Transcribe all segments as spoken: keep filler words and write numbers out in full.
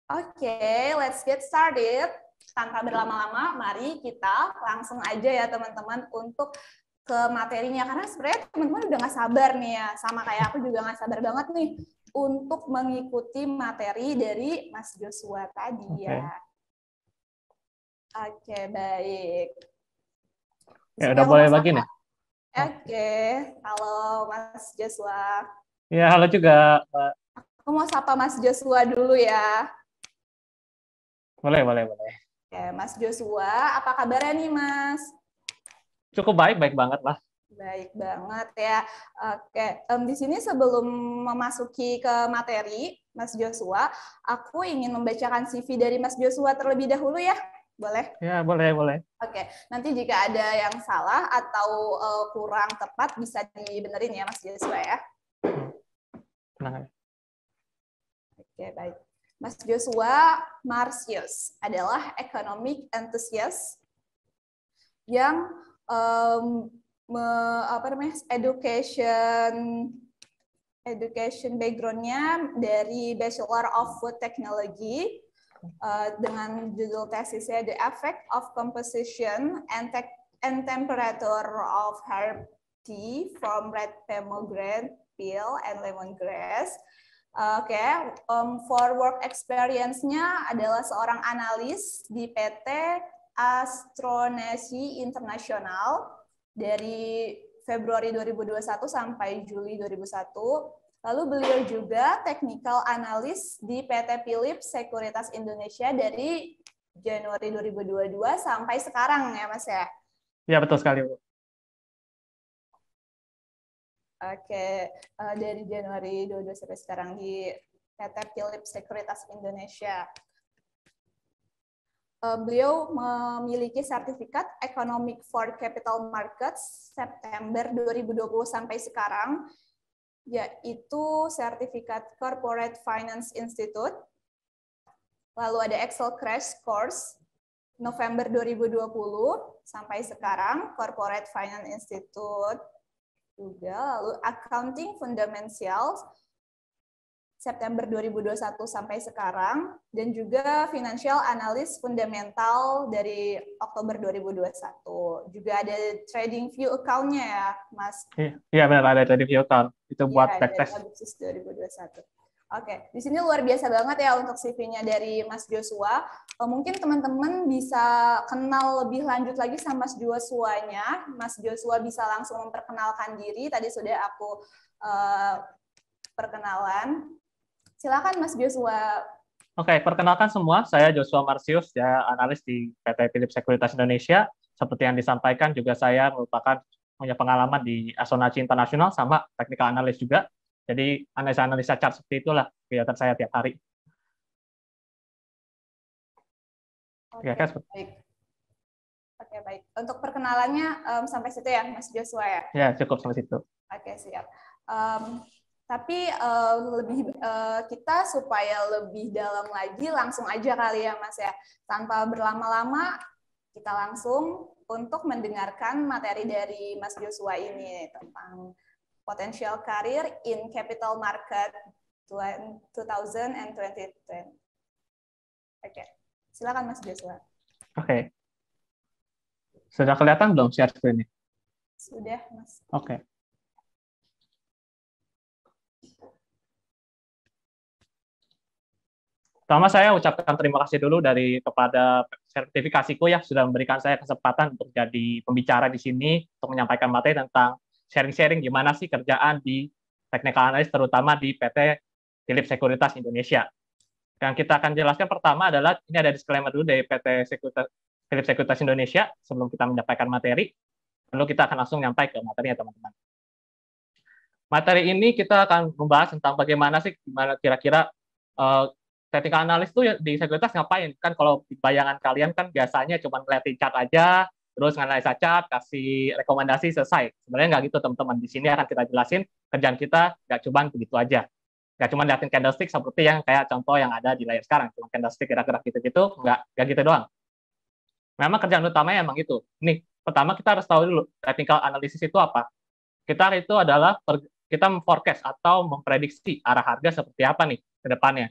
Oke, okay, let's get started. Tanpa berlama-lama, mari kita langsung aja ya teman-teman untuk ke materinya. Karena sebenarnya teman-teman udah nggak sabar nih ya, sama kayak aku juga nggak sabar banget nih untuk mengikuti materi dari Mas Joshua tadi okay. ya. Oke, okay, baik. Ya, udah boleh bagi nih. Oke, okay. Halo Mas Joshua. Ya, halo juga, Mbak. Aku mau sapa Mas Joshua dulu ya. Boleh, boleh, boleh. Oke, Mas Joshua, apa kabarnya nih, Mas? Cukup baik, baik banget lah. Baik banget ya. Oke, um, di sini sebelum memasuki ke materi, Mas Joshua, aku ingin membacakan C V dari Mas Joshua terlebih dahulu ya. Boleh? Ya, boleh, boleh. Oke, nanti jika ada yang salah atau uh, kurang tepat bisa dibenerin ya, Mas Joshua ya. Tenang. Oke, baik. Mas Joshua Marsius adalah economic enthusiast yang um, me, apa namanya education education background-nya dari Bachelor of Food Technology uh, dengan judul tesisnya The Effect of Composition and, te and Temperature of Herb Tea from Red Pomegranate Peel and Lemongrass. Oke, okay. um, for work experience-nya adalah seorang analis di P T Astronesi Internasional dari Februari dua ribu dua puluh satu sampai Juli dua ribu satu. Lalu beliau juga technical analyst di P T Philips Sekuritas Indonesia dari Januari dua ribu dua puluh dua sampai sekarang ya, Mas ya? Ya, betul sekali, Bu. Oke, uh, dari Januari dua ribu dua puluh dua sampai sekarang di P T Philips Sekuritas Indonesia. Uh, beliau memiliki sertifikat Economic for Capital Markets September dua ribu dua puluh sampai sekarang, yaitu sertifikat Corporate Finance Institute. Lalu ada Excel Crash Course November dua ribu dua puluh sampai sekarang, Corporate Finance Institute juga, lalu Accounting Fundamentals September dua ribu dua puluh satu sampai sekarang, dan juga Financial Analyst Fundamental dari Oktober dua ribu dua puluh satu. Juga ada Trading View account-nya ya, Mas? Iya, iya benar, ada Trading View account. Itu buat ya, back test. Agustus dua ribu dua puluh satu. Oke, di sini luar biasa banget ya untuk C V-nya dari Mas Joshua. Mungkin teman-teman bisa kenal lebih lanjut lagi sama Mas Joshua-nya. Mas Joshua bisa langsung memperkenalkan diri. Tadi sudah aku uh, perkenalan. Silakan Mas Joshua. Oke, perkenalkan semua. Saya Joshua Marsius, ya analis di P T Philips Sekuritas Indonesia. Seperti yang disampaikan, juga saya merupakan punya pengalaman di Astronasi Internasional sama technical analyst juga. Jadi analisa-analisa chart seperti itulah kegiatan saya tiap hari. Oke, ya, kan? Baik. Oke, baik. Untuk perkenalannya um, sampai situ ya, Mas Joshua ya? Ya, cukup sampai situ. Oke, siap. Um, tapi uh, lebih uh, kita supaya lebih dalam lagi, langsung aja kali ya, Mas ya. Tanpa berlama-lama, kita langsung untuk mendengarkan materi dari Mas Joshua ini tentang Potential Career in Capital Market dua ribu dua puluh and dua ribu dua puluh. Oke, silakan Mas Joshua. Oke. Sudah kelihatan belum share screen-nya? Sudah, Mas. Oke. Pertama saya ucapkan terima kasih dulu dari kepada sertifikasiku ya sudah memberikan saya kesempatan untuk jadi pembicara di sini untuk menyampaikan materi tentang sharing-sharing gimana sih kerjaan di technical analyst terutama di P T Philips Sekuritas Indonesia. Yang kita akan jelaskan pertama adalah ini ada disclaimer dulu dari P T Sekuritas, Philips Sekuritas Indonesia sebelum kita menyampaikan materi. Lalu kita akan langsung nyampai ke materinya teman-teman. Materi ini kita akan membahas tentang bagaimana sih gimana kira-kira uh, technical analyst itu di sekuritas ngapain? Kan kalau di bayangan kalian kan biasanya cuma ngeliatin chart aja, terus nganalisa chart, kasih rekomendasi, selesai. Sebenarnya nggak gitu, teman-teman. Di sini akan kita jelasin kerjaan kita nggak cuma begitu aja. Nggak cuma liatin candlestick seperti yang kayak contoh yang ada di layar sekarang. Cuma candlestick gerak-gerak gitu-gitu, nggak, nggak gitu doang. Memang kerjaan utamanya emang itu. Nih, pertama kita harus tahu dulu, technical analysis itu apa. Kita itu adalah, kita memforecast atau memprediksi arah harga seperti apa nih ke depannya.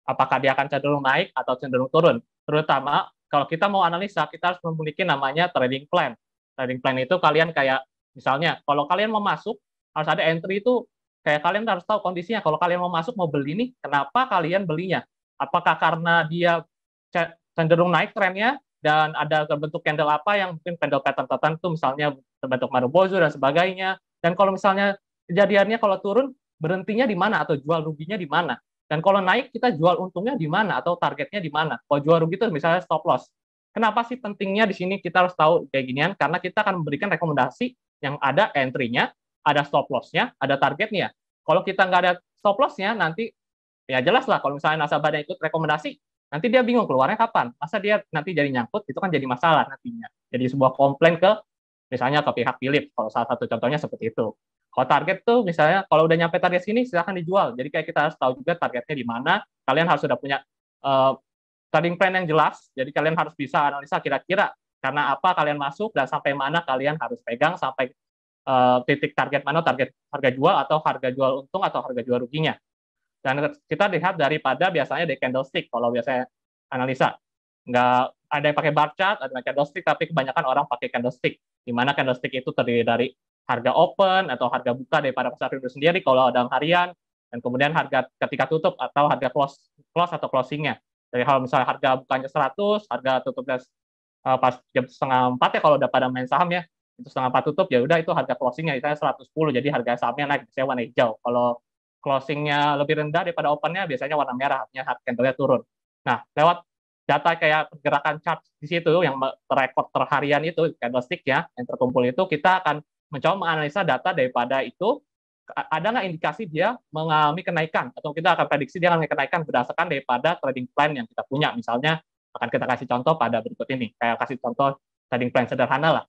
apakah dia akan cenderung naik atau cenderung turun. Terutama kalau kita mau analisa, kita harus memiliki namanya trading plan. Trading plan itu kalian kayak, misalnya, kalau kalian mau masuk, harus ada entry itu, kayak kalian harus tahu kondisinya. Kalau kalian mau masuk, mau beli nih, kenapa kalian belinya? Apakah karena dia cenderung naik trennya, dan ada terbentuk candle apa yang mungkin candle pattern tertentu, misalnya terbentuk Marubozu dan sebagainya. Dan kalau misalnya kejadiannya kalau turun, berhentinya di mana atau jual ruginya di mana. Dan kalau naik, kita jual untungnya di mana atau targetnya di mana. Kalau jual rugi itu misalnya stop loss. Kenapa sih pentingnya di sini kita harus tahu kayak ginian? Karena kita akan memberikan rekomendasi yang ada entry-nya, ada stop loss-nya, ada targetnya. Kalau kita nggak ada stop loss-nya, nanti ya jelas lah kalau misalnya nasabahnya ikut rekomendasi, nanti dia bingung keluarnya kapan. Masa dia nanti jadi nyangkut, itu kan jadi masalah nantinya. Jadi sebuah komplain ke, misalnya ke pihak Philips, kalau salah satu contohnya seperti itu. Kalau target tuh, misalnya kalau udah nyampe target sini, silahkan dijual. Jadi kayak kita harus tahu juga targetnya di mana. Kalian harus sudah punya uh, trading plan yang jelas, jadi kalian harus bisa analisa kira-kira karena apa kalian masuk dan sampai mana kalian harus pegang, sampai uh, titik target mana, target harga jual atau harga jual untung atau harga jual ruginya. Dan kita lihat daripada biasanya di candlestick, kalau biasanya analisa. Nggak ada yang pakai bar chart, ada yang candlestick, tapi kebanyakan orang pakai candlestick. Di mana candlestick itu terdiri dari harga open atau harga buka daripada pasar itu sendiri kalau dalam harian, dan kemudian harga ketika tutup atau harga close, close atau closingnya. Jadi kalau misalnya harga bukanya seratus, harga tutupnya uh, pas jam setengah empat ya kalau udah pada main saham ya, itu setengah empat tutup, ya udah itu harga closingnya, misalnya seratus sepuluh, jadi harga sahamnya naik, misalnya warna hijau. Kalau closingnya lebih rendah daripada opennya, biasanya warna merah, artinya candle-nya turun. Nah, lewat data kayak pergerakan chart di situ, yang rekod terharian itu, candlestick ya, yang terkumpul itu, kita akan mencoba menganalisa data daripada itu, ada nggak indikasi dia mengalami kenaikan, atau kita akan prediksi dia akan kenaikan berdasarkan daripada trading plan yang kita punya. Misalnya, akan kita kasih contoh pada berikut ini, kayak kasih contoh trading plan sederhana lah.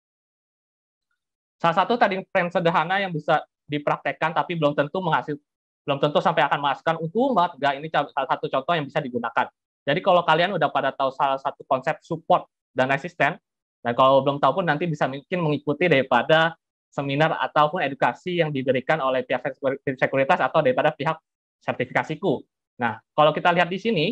Salah satu trading plan sederhana yang bisa dipraktekkan tapi belum tentu menghasil belum tentu sampai akan menghasilkan untung banget, enggak, ini salah satu contoh yang bisa digunakan. Jadi kalau kalian udah pada tahu salah satu konsep support dan resisten, dan kalau belum tahu pun nanti bisa mungkin mengikuti daripada seminar ataupun edukasi yang diberikan oleh pihak sekuritas atau daripada pihak sertifikasiku. Nah, kalau kita lihat di sini,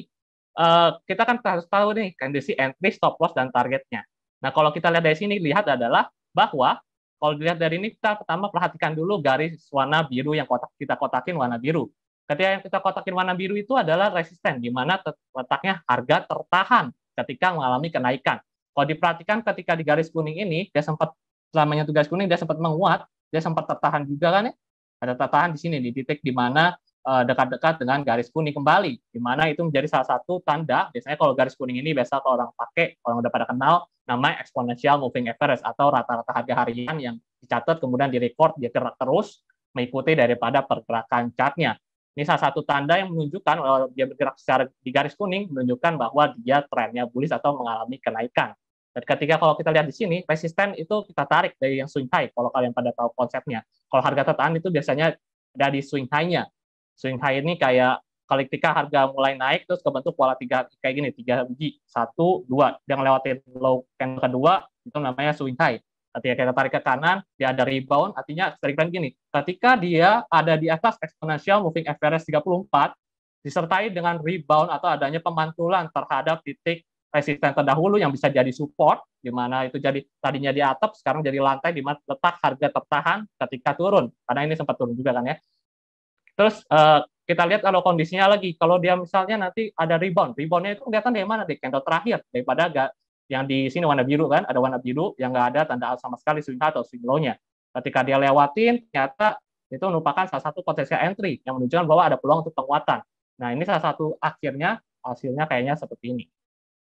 kita kan harus tahu nih kondisi entry, stop loss, dan targetnya. Nah, kalau kita lihat dari sini, lihat adalah bahwa kalau dilihat dari ini, kita pertama perhatikan dulu garis warna biru yang kotak, kita kotakin warna biru. Ketika yang kita kotakin warna biru itu adalah resisten, di mana letaknya harga tertahan ketika mengalami kenaikan. Kalau diperhatikan ketika di garis kuning ini, dia sempat, selamanya tugas kuning, dia sempat menguat, dia sempat tertahan juga kan ya? Ada tertahan di sini, di titik di mana dekat-dekat dengan garis kuning kembali, di mana itu menjadi salah satu tanda. Biasanya kalau garis kuning ini biasa kalau orang pakai, orang udah pada kenal, namanya exponential moving average atau rata-rata harga harian yang dicatat kemudian direcord, dia gerak terus mengikuti daripada pergerakan chartnya. Ini salah satu tanda yang menunjukkan kalau dia bergerak secara di garis kuning, menunjukkan bahwa dia trennya bullish atau mengalami kenaikan. Dan ketika kalau kita lihat di sini, resisten itu kita tarik dari yang swing high, kalau kalian pada tahu konsepnya. Kalau harga tertahan itu biasanya ada di swing high-nya. Swing high ini kayak kalau ketika harga mulai naik terus kebentuk pola tiga kayak gini, tiga biji, satu, dua, dia ngelewatin low candle kedua, itu namanya swing high. Ketika kita tarik ke kanan, dia ada rebound, artinya tarik plan gini. Ketika dia ada di atas exponential moving average tiga puluh empat, disertai dengan rebound atau adanya pemantulan terhadap titik resisten terdahulu yang bisa jadi support, di mana itu jadi tadinya di atap, sekarang jadi lantai, di mana letak harga tertahan ketika turun. Karena ini sempat turun juga kan ya. Terus uh, kita lihat kalau kondisinya lagi, kalau dia misalnya nanti ada rebound, reboundnya itu kelihatan dari mana? Di candle terakhir, daripada gak, yang di sini warna biru kan, ada warna biru yang nggak ada tanda sama sekali swing high atau swing low-nya. Ketika dia lewatin, ternyata itu merupakan salah satu potensial entry yang menunjukkan bahwa ada peluang untuk penguatan. Nah, ini salah satu akhirnya, hasilnya kayaknya seperti ini.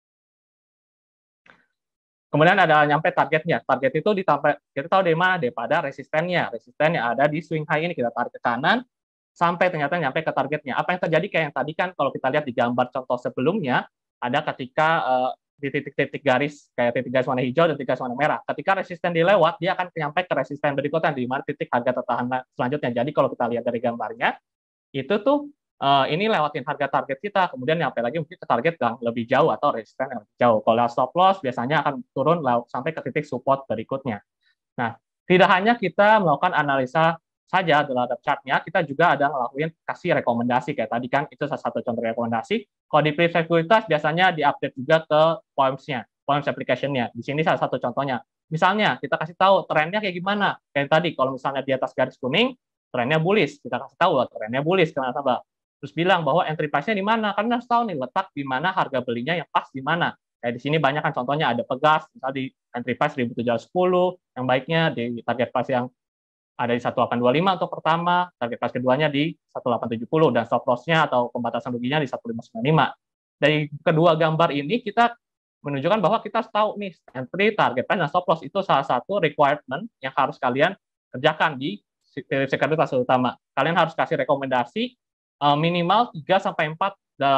Kemudian ada nyampe targetnya. Target itu ditambah, kita tahu dari mana? Daripada resistennya. Resisten yang ada di swing high ini, kita tarik ke kanan, sampai ternyata nyampe ke targetnya. Apa yang terjadi kayak yang tadi kan kalau kita lihat di gambar contoh sebelumnya, ada ketika uh, di titik-titik garis, kayak titik garis warna hijau dan titik garis warna merah. Ketika resisten dilewat, dia akan nyampe ke resisten berikutnya, di mana titik harga tertahan selanjutnya. Jadi kalau kita lihat dari gambarnya, itu tuh uh, ini lewatin harga target kita, kemudian nyampe lagi mungkin ke target yang lebih jauh atau resisten yang lebih jauh. Kalau stop loss biasanya akan turun sampai ke titik support berikutnya. Nah, tidak hanya kita melakukan analisa saja terhadap chartnya, kita juga ada ngelakuin kasih rekomendasi kayak tadi kan, itu salah satu contoh rekomendasi. Kalau di Philips Sekuritas biasanya diupdate juga ke Poems-nya, Poems application-nya. Di sini salah satu contohnya. Misalnya kita kasih tahu trennya kayak gimana. Kayak tadi kalau misalnya di atas garis kuning, trennya bullish, kita kasih tahu trennya bullish ke nasabah. Terus bilang bahwa entry price-nya di mana, karena harus tahu nih letak di mana harga belinya yang pas di mana. Kayak di sini banyak kan contohnya ada Pegas, misalnya di entry price seribu tujuh ratus sepuluh, yang baiknya di target price yang ada di seribu delapan ratus dua puluh lima untuk pertama, target price keduanya di seribu delapan ratus tujuh puluh, dan stop loss-nya atau pembatasan ruginya di seribu lima ratus sembilan puluh lima. Dari kedua gambar ini, kita menunjukkan bahwa kita harus tahu nih, entry, target price, dan stop loss itu salah satu requirement yang harus kalian kerjakan di Philips Sekuritas terutama. Kalian harus kasih rekomendasi uh, minimal tiga sampai empat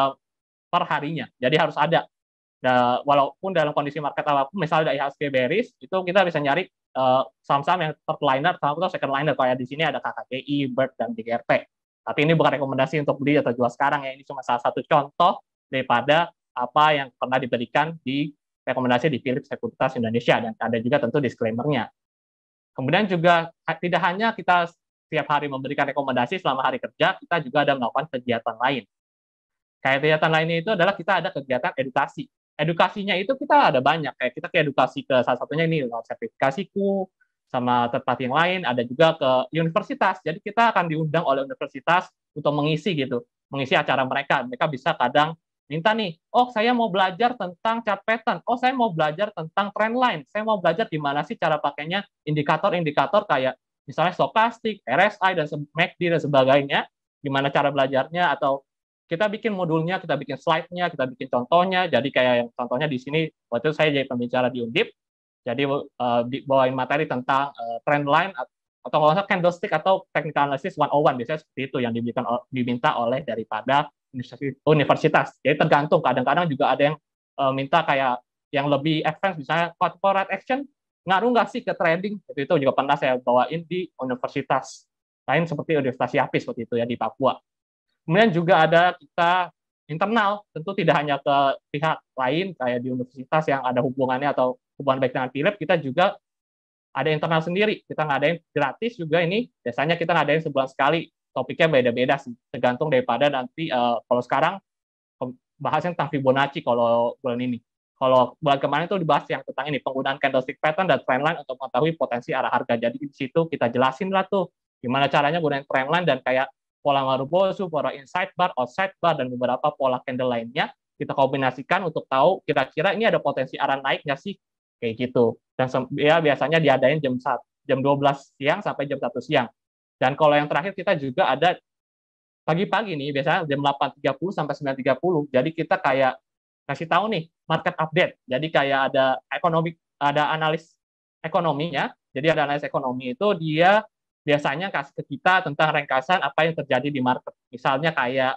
per harinya. Jadi harus ada. Da, walaupun dalam kondisi market apapun, misalnya dari I H S G bearish, itu kita bisa nyari uh, saham-saham yang third liner, saham atau second liner. Kayak di sini ada K K T I, Bird, dan B G R P. Tapi ini bukan rekomendasi untuk beli atau jual sekarang ya. Ini cuma salah satu contoh daripada apa yang pernah diberikan di rekomendasi di Philips Sekuritas Indonesia. Dan ada juga tentu disclaimer-nya. Kemudian juga tidak hanya kita setiap hari memberikan rekomendasi selama hari kerja, kita juga ada melakukan kegiatan lain. Kayak kegiatan lainnya itu adalah kita ada kegiatan edukasi. Edukasinya itu kita ada banyak, kayak kita ke edukasi ke salah satunya ini lewat sertifikasiku sama tempat yang lain, ada juga ke universitas. Jadi kita akan diundang oleh universitas untuk mengisi gitu, mengisi acara mereka. Mereka bisa kadang minta nih, oh saya mau belajar tentang chart pattern, oh saya mau belajar tentang trend line, saya mau belajar gimana sih cara pakainya indikator-indikator kayak misalnya stokastik, R S I dan M A C D dan sebagainya, gimana cara belajarnya, atau kita bikin modulnya, kita bikin slide-nya, kita bikin contohnya. Jadi kayak yang contohnya di sini, waktu itu saya jadi pembicara di Undip, jadi uh, bawain materi tentang uh, trend line atau kalau nggak candlestick atau technical analysis seratus satu, biasanya seperti itu yang diberikan, diminta oleh daripada universitas. Jadi tergantung, kadang-kadang juga ada yang uh, minta kayak yang lebih advance, misalnya corporate action, ngaruh nggak sih ke trading? Itu, itu juga pernah saya bawain di universitas lain seperti Universitas Yapis seperti itu ya di Papua. Kemudian juga ada kita internal, tentu tidak hanya ke pihak lain kayak di universitas yang ada hubungannya atau hubungan baik dengan Philips, kita juga ada internal sendiri. Kita ngadain gratis juga ini, biasanya kita ngadain sebulan sekali, topiknya beda-beda sih, tergantung daripada nanti, uh, kalau sekarang bahasnya tentang Fibonacci kalau bulan ini. Kalau bulan kemarin itu dibahas yang tentang ini, penggunaan candlestick pattern dan trendline untuk mengetahui potensi arah harga. Jadi di situ kita jelasin lah tuh, gimana caranya gunain trendline dan kayak pola Marubozu, pola inside bar, outside bar, dan beberapa pola candle lainnya, kita kombinasikan untuk tahu kira-kira ini ada potensi arah naik nggak sih, kayak gitu. Dan ya biasanya diadain jam jam dua belas siang sampai jam satu siang. Dan kalau yang terakhir kita juga ada pagi-pagi nih, biasanya jam delapan tiga puluh sampai sembilan tiga puluh. Jadi kita kayak kasih tahu nih market update. Jadi kayak ada ekonomi, ada analis ekonominya. Jadi ada analis ekonomi itu dia biasanya kasih ke kita tentang ringkasan apa yang terjadi di market. Misalnya kayak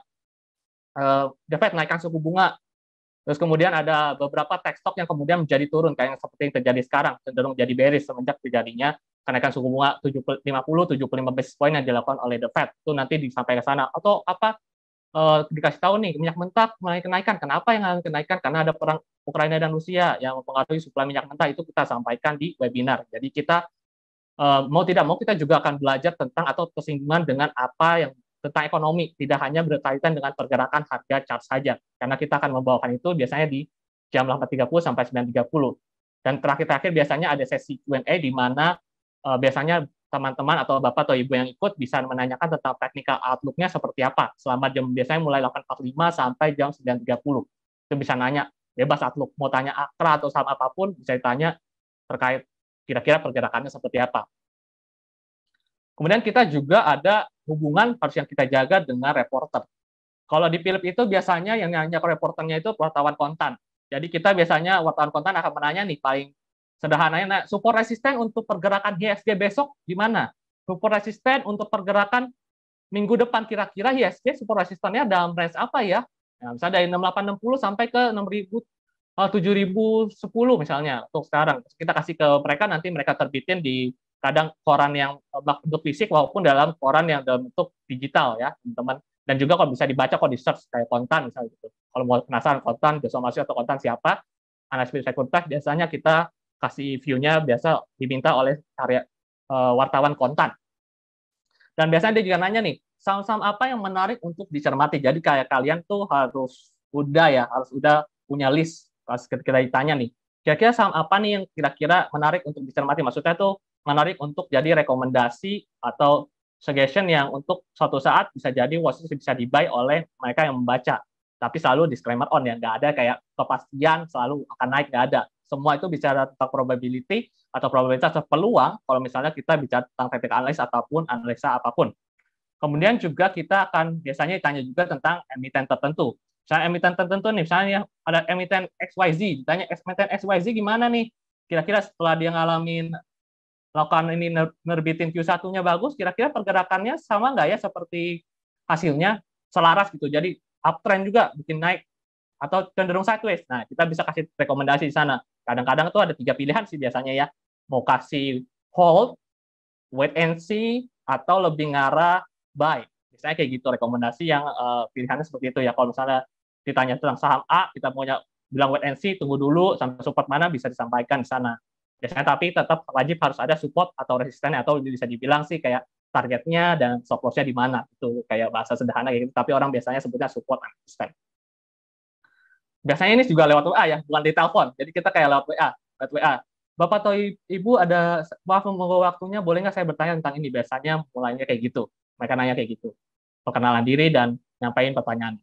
uh, The Fed naikkan suku bunga, terus kemudian ada beberapa tech stock yang kemudian menjadi turun, kayak yang seperti yang terjadi sekarang, cenderung jadi bearish semenjak terjadinya kenaikan suku bunga lima puluh tujuh puluh lima basis point yang dilakukan oleh The Fed. Itu nanti disampaikan ke sana. Atau apa, uh, dikasih tahu nih, minyak mentah mulai kenaikan. Kenapa yang akan kenaikan? Karena ada perang Ukraina dan Rusia yang mempengaruhi suplai minyak mentah, itu kita sampaikan di webinar. Jadi kita Uh, mau tidak mau kita juga akan belajar tentang atau kesinambungan dengan apa yang tentang ekonomi, tidak hanya berkaitan dengan pergerakan harga chart saja, karena kita akan membawakan itu biasanya di jam delapan tiga puluh sampai sembilan tiga puluh. Dan terakhir-terakhir biasanya ada sesi Q and A di mana uh, biasanya teman-teman atau bapak atau ibu yang ikut bisa menanyakan tentang technical outlook-nya seperti apa selama jam biasanya mulai delapan empat puluh lima sampai jam sembilan tiga puluh. Itu bisa nanya bebas outlook, mau tanya Akra atau saham apapun bisa ditanya terkait kira-kira pergerakannya seperti apa. Kemudian kita juga ada hubungan harus yang kita jaga dengan reporter. Kalau di Philips itu biasanya yang nanya ke reporternya itu wartawan kontan. Jadi kita biasanya wartawan kontan akan menanya nih, paling sederhananya, nah, support resisten untuk pergerakan I H S G besok gimana? Support resisten untuk pergerakan minggu depan kira-kira I H S G support resistennya dalam range apa ya? Nah, misalnya dari enam ribu delapan ratus enam puluh sampai ke enam ribu tujuh ribu sepuluh misalnya untuk sekarang. Kita kasih ke mereka, nanti mereka terbitin di kadang koran yang bentuk fisik maupun dalam koran yang dalam bentuk digital ya teman-teman. Dan juga kalau bisa dibaca kalau di search kayak kontan misalnya gitu. Kalau mau penasaran kontan, somasi atau kontan siapa, analis sekuritas biasanya kita kasih view-nya biasa diminta oleh karya uh, wartawan kontan. Dan biasanya dia juga nanya nih, saham-saham apa yang menarik untuk dicermati. Jadi kayak kalian tuh harus udah ya, harus udah punya list pas kita ditanya nih, kira-kira saham apa nih yang kira-kira menarik untuk dicermati. Maksudnya tuh menarik untuk jadi rekomendasi atau suggestion yang untuk suatu saat bisa jadi watchlist bisa di-buy oleh mereka yang membaca. Tapi selalu disclaimer on ya, nggak ada kayak kepastian selalu akan naik, nggak ada. Semua itu bicara tentang probability atau probabilitas atau peluang kalau misalnya kita bicara tentang technical analysis ataupun analisa apapun. Kemudian juga kita akan biasanya ditanya juga tentang emiten tertentu. Misalnya emiten tertentu nih, misalnya ada emiten X Y Z, ditanya emiten X Y Z gimana nih? Kira-kira setelah dia ngalamin lakukan ini nerbitin Q satu-nya bagus, kira-kira pergerakannya sama nggak ya seperti hasilnya selaras gitu. Jadi uptrend juga bikin naik atau cenderung sideways. Nah, kita bisa kasih rekomendasi di sana. Kadang-kadang tuh ada tiga pilihan sih biasanya ya. Mau kasih hold, wait and see, atau lebih ngarah buy. Misalnya kayak gitu rekomendasi yang uh, pilihannya seperti itu ya. Kalau misalnya ditanya tentang saham A, kita maunya bilang wait and see, tunggu dulu sampai support mana bisa disampaikan di sana. Biasanya tapi tetap wajib harus ada support atau resistennya, atau bisa dibilang sih kayak targetnya dan stop loss-nya di mana. Itu kayak bahasa sederhana gitu, tapi orang biasanya sebutnya support dan resisten. Biasanya ini juga lewat W A ya, bukan di telepon. Jadi kita kayak lewat W A, lewat W A. Bapak atau Ibu ada, maaf menunggu waktunya, boleh nggak saya bertanya tentang ini? Biasanya mulainya kayak gitu. Mereka nanya kayak gitu. Perkenalan diri dan nyampain pertanyaan.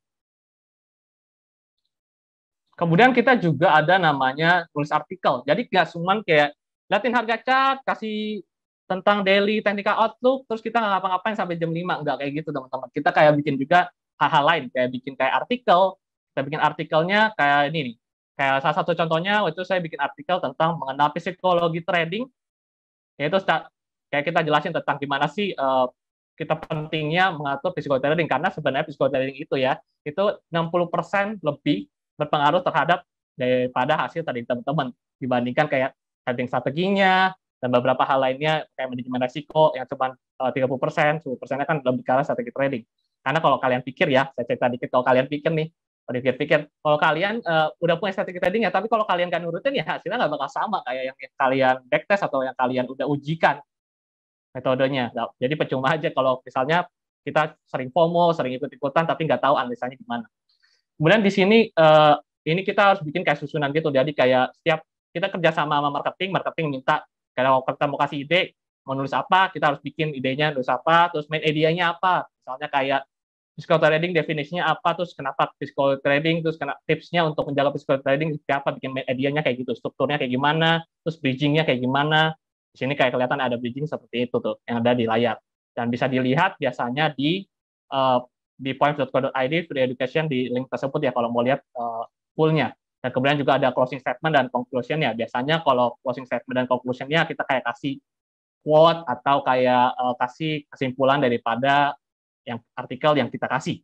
Kemudian kita juga ada namanya tulis artikel. Jadi nggak cuma kayak liatin harga chart, kasih tentang daily technical outlook, terus kita nggak ngapa-ngapain sampai jam lima. Nggak kayak gitu, teman-teman. Kita kayak bikin juga hal-hal lain, kayak bikin kayak artikel. Kita bikin artikelnya kayak ini nih. Kayak salah satu contohnya, waktu itu saya bikin artikel tentang mengenal psikologi trading. Yaitu kayak kita jelasin tentang gimana sih uh, kita pentingnya mengatur psikologi trading. Karena sebenarnya psikologi trading itu ya, itu enam puluh persen lebih berpengaruh terhadap daripada hasil tadi teman-teman dibandingkan kayak trading strateginya dan beberapa hal lainnya kayak manajemen risiko yang cuma tiga puluh persen, sepuluh persennya kan lebih ke arah strategi trading. Karena kalau kalian pikir ya, saya cerita dikit, kalau kalian pikir nih, kalau pikir-pikir, kalau kalian uh, udah punya strategi trading ya, tapi kalau kalian nggak nurutin ya hasilnya nggak bakal sama kayak yang, yang kalian backtest atau yang kalian udah ujikan metodenya. Jadi percuma aja kalau misalnya kita sering FOMO, sering ikut-ikutan, tapi nggak tahu analisanya gimana. Kemudian di sini uh, ini kita harus bikin kayak susunan gitu. Jadi kayak setiap kita kerja sama sama marketing, marketing minta kalau kita mau kasih ide, mau nulis apa, kita harus bikin idenya nulis apa, terus main idenya apa. Misalnya kayak physical trading definisinya apa, terus kenapa physical trading, terus kena tipsnya untuk menjaga physical trading seperti apa, bikin main idenya kayak gitu, strukturnya kayak gimana, terus bridgingnya kayak gimana. Di sini kayak kelihatan ada bridging seperti itu tuh yang ada di layar. Dan bisa dilihat biasanya di uh, di points dot co dot i d free education di link tersebut ya kalau mau lihat uh, full-nya. Dan kemudian juga ada closing statement dan conclusion ya. Biasanya kalau closing statement dan conclusion-nya kita kayak kasih quote atau kayak uh, kasih kesimpulan daripada yang artikel yang kita kasih.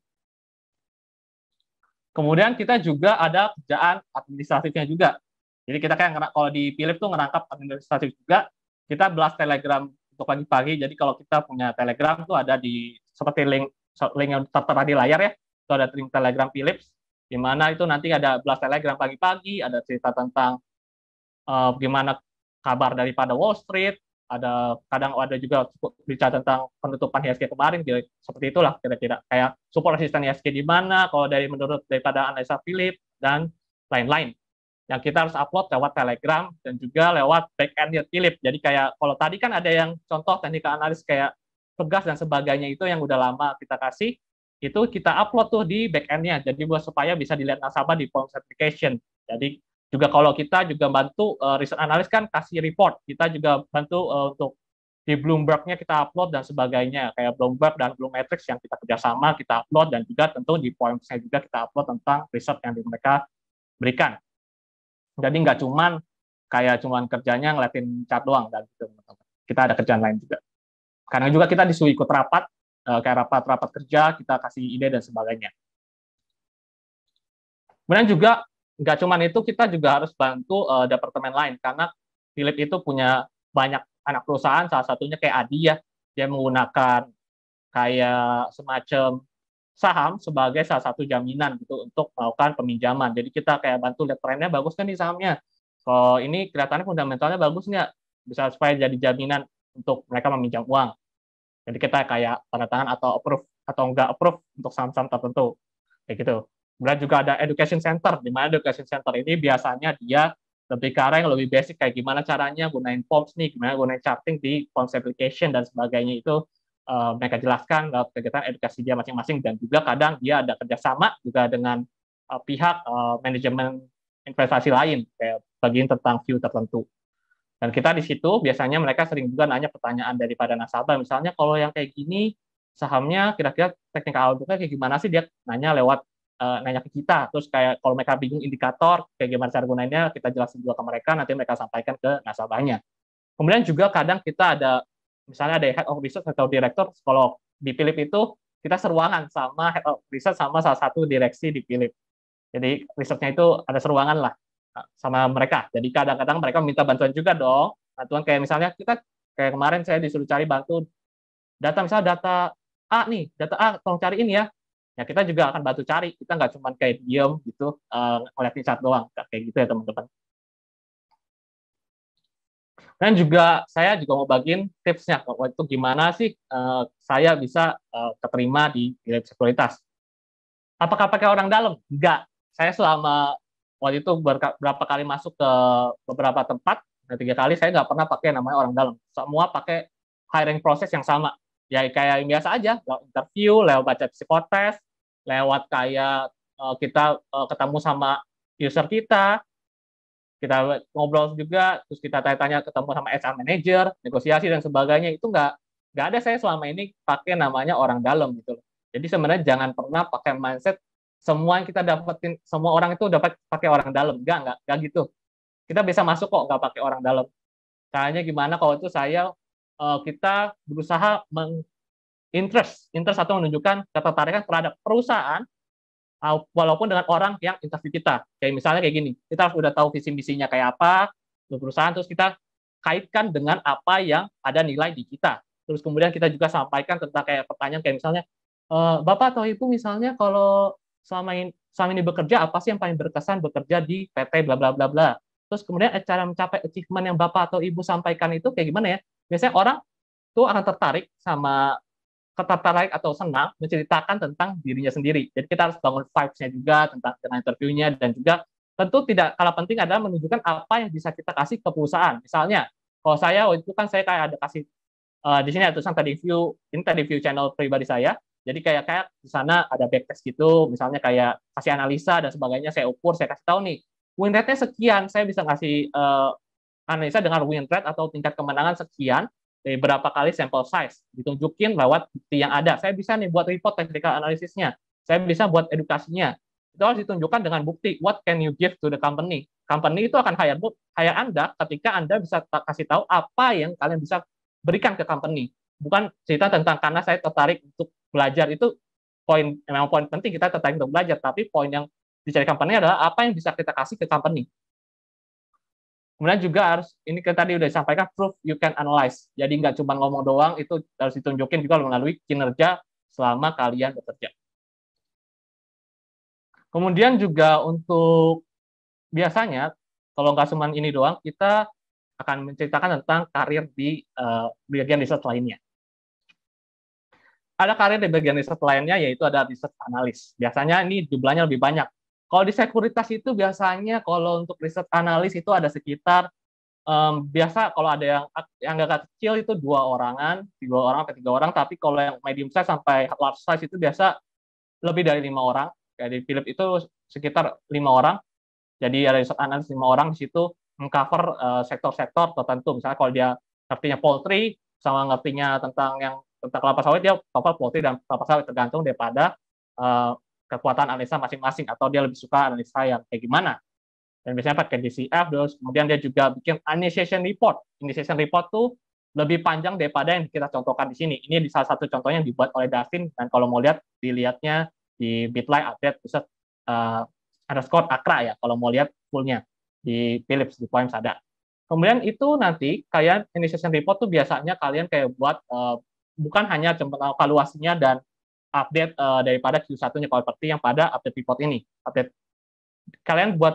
Kemudian kita juga ada kerjaan administratifnya juga. Jadi kita kayak kalau di Philip tuh ngerangkap administratif juga. Kita belas Telegram untuk pagi-pagi. Jadi kalau kita punya Telegram tuh ada di seperti link link yang tertera di layar ya, itu ada link Telegram Philips, di mana itu nanti ada belas Telegram pagi-pagi, ada cerita tentang uh, gimana kabar daripada Wall Street, ada kadang ada juga bicara tentang penutupan I H S G kemarin, jadi seperti itulah kira-kira kayak support resisten I H S G di mana, kalau dari menurut daripada analisa Philips dan lain-lain. Yang kita harus upload lewat Telegram dan juga lewat back-end Philips. Jadi kayak kalau tadi kan ada yang contoh teknik analis kayak pegas dan sebagainya itu yang udah lama kita kasih, itu kita upload tuh di back-end-nya. Jadi buat supaya bisa dilihat nasabah di form certification. Jadi juga kalau kita juga bantu uh, research analyst kan kasih report, kita juga bantu uh, untuk di Bloomberg-nya kita upload dan sebagainya. Kayak Bloomberg dan Bloommetrics yang kita kerjasama, kita upload dan juga tentu di points-nya juga kita upload tentang research yang mereka berikan. Jadi nggak cuman kayak cuman kerjanya ngeliatin chart doang dan gitu, teman-teman. Kita ada kerjaan lain juga. Karena juga kita disuruh ikut rapat, kayak rapat-rapat kerja, kita kasih ide dan sebagainya. Kemudian juga, nggak cuma itu, kita juga harus bantu uh, departemen lain, karena Philip itu punya banyak anak perusahaan, salah satunya kayak Adi ya, dia menggunakan kayak semacam saham sebagai salah satu jaminan gitu untuk melakukan peminjaman. Jadi kita kayak bantu lihat trennya bagus kan nih sahamnya. Kalau ini kelihatannya fundamentalnya bagus nggak? Bisa supaya jadi jaminan untuk mereka meminjam uang. Jadi kita kayak tanda tangan atau approve atau enggak approve untuk saham-saham tertentu. Kayak gitu. Kemudian juga ada education center, di mana education center ini biasanya dia lebih ke arah yang lebih basic, kayak gimana caranya gunain forms nih, gimana gunain charting di forms application dan sebagainya itu uh, mereka jelaskan lewat kegiatan edukasi dia masing-masing, dan juga kadang dia ada kerjasama juga dengan uh, pihak uh, manajemen investasi lain, kayak bagian tentang view tertentu. Dan kita di situ biasanya mereka sering juga nanya pertanyaan daripada nasabah, misalnya kalau yang kayak gini sahamnya kira-kira technical outlook-nya kayak gimana sih, dia nanya lewat uh, nanya ke kita, terus kayak kalau mereka bingung indikator kayak gimana cara gunainnya, kita jelasin juga ke mereka, nanti mereka sampaikan ke nasabahnya. Kemudian juga kadang kita ada misalnya ada head of research atau direktur, kalau di Philip itu kita seruangan sama head of research sama salah satu direksi di Philip. Jadi risetnya itu ada seruangan lah sama mereka. Jadi kadang-kadang mereka minta bantuan juga dong. Bantuan kayak misalnya kita kayak kemarin saya disuruh cari bantu data, misalnya data A nih, data A tolong cari ini ya. Ya kita juga akan bantu cari. Kita nggak cuma kayak diem gitu uh, ngeliatin chart doang, kayak gitu ya teman-teman. Dan juga saya juga mau bagiin tipsnya waktu itu gimana sih uh, saya bisa uh, keterima di Philip Sekuritas. Apakah pakai orang dalam? Enggak. Saya selama waktu itu berapa kali masuk ke beberapa tempat, tiga kali saya nggak pernah pakai namanya orang dalam. Semua pakai hiring proses yang sama. Ya kayak yang biasa aja, lewat interview, lewat baca psikotes, lewat kayak uh, kita uh, ketemu sama user kita, kita ngobrol juga, terus kita tanya-tanya ketemu sama H R manager, negosiasi dan sebagainya. Itu nggak nggak ada saya selama ini pakai namanya orang dalam gitu. Jadi sebenarnya jangan pernah pakai mindset semua yang kita dapetin, semua orang itu dapat pakai orang dalam. Enggak, enggak, enggak gitu. Kita bisa masuk kok nggak pakai orang dalam. Caranya gimana? Kalau itu saya, kita berusaha menginterest, interest atau menunjukkan ketertarikan terhadap perusahaan, walaupun dengan orang yang interview kita. Kayak misalnya kayak gini, kita harus udah tahu visi misinya kayak apa, perusahaan, terus kita kaitkan dengan apa yang ada nilai di kita. Terus kemudian kita juga sampaikan tentang kayak pertanyaan kayak misalnya, Bapak atau Ibu misalnya kalau selama ini, selama ini bekerja, apa sih yang paling berkesan bekerja di P T bla bla bla bla. Terus kemudian cara mencapai achievement yang Bapak atau Ibu sampaikan itu kayak gimana ya? Biasanya orang tuh akan tertarik sama tertarik atau senang menceritakan tentang dirinya sendiri. Jadi kita harus bangun vibes-nya juga tentang dengan interviewnya, dan juga tentu tidak kalah penting adalah menunjukkan apa yang bisa kita kasih ke perusahaan. Misalnya, kalau saya waktu itu kan saya kayak ada kasih uh, di sini ada tulisan tadi view, ini tadi view channel pribadi saya. Jadi kayak kayak di sana ada backtest gitu, misalnya kayak kasih analisa dan sebagainya, saya ukur, saya kasih tahu nih, win rate-nya sekian, saya bisa ngasih uh, analisa dengan win rate atau tingkat kemenangan sekian, dari berapa kali sampel size, ditunjukin lewat bukti yang ada. Saya bisa nih buat report technical analisisnya, saya bisa buat edukasinya. Itu harus ditunjukkan dengan bukti, what can you give to the company. Company itu akan hire, hire Anda ketika Anda bisa kasih tahu apa yang kalian bisa berikan ke company. Bukan cerita tentang karena saya tertarik untuk belajar, itu poin memang poin penting, kita tertarik untuk belajar, tapi poin yang dicari company adalah apa yang bisa kita kasih ke company. Kemudian juga harus, ini kan tadi udah disampaikan, proof you can analyze. Jadi nggak cuma ngomong doang, itu harus ditunjukin juga melalui kinerja selama kalian bekerja. Kemudian juga untuk biasanya, kalau nggak cuma ini doang, kita akan menceritakan tentang karir di uh, bagian riset lainnya. Ada karir di bagian riset lainnya, yaitu ada riset analis. Biasanya ini jumlahnya lebih banyak. Kalau di sekuritas itu biasanya kalau untuk riset analis itu ada sekitar, um, biasa kalau ada yang yang agak kecil itu dua orangan, dua orang atau tiga orang, tapi kalau yang medium size sampai large size itu biasa lebih dari lima orang. Kayak di Philip itu sekitar lima orang. Jadi ada riset analis lima orang, di situ mengcover uh, sektor-sektor tertentu. Misalnya kalau dia ngertinya poultry, sama ngertinya tentang yang tentang kelapa sawit, dia cover poultry dan kelapa sawit, tergantung daripada uh, kekuatan analisa masing-masing, atau dia lebih suka analisa yang kayak gimana. Dan biasanya pakai D C F, terus kemudian dia juga bikin initiation report. Initiation report tuh lebih panjang daripada yang kita contohkan di sini. Ini di salah satu contohnya yang dibuat oleh Dustin, dan kalau mau lihat, dilihatnya di Bitly update riset uh, underscore Akra ya, kalau mau lihat fullnya di Philips, di Poems ada. Kemudian itu nanti kalian initiation report tuh biasanya kalian kayak buat uh, bukan hanya cuma evaluasinya dan update uh, daripada Q satu-nya properti yang pada update report ini. Update kalian buat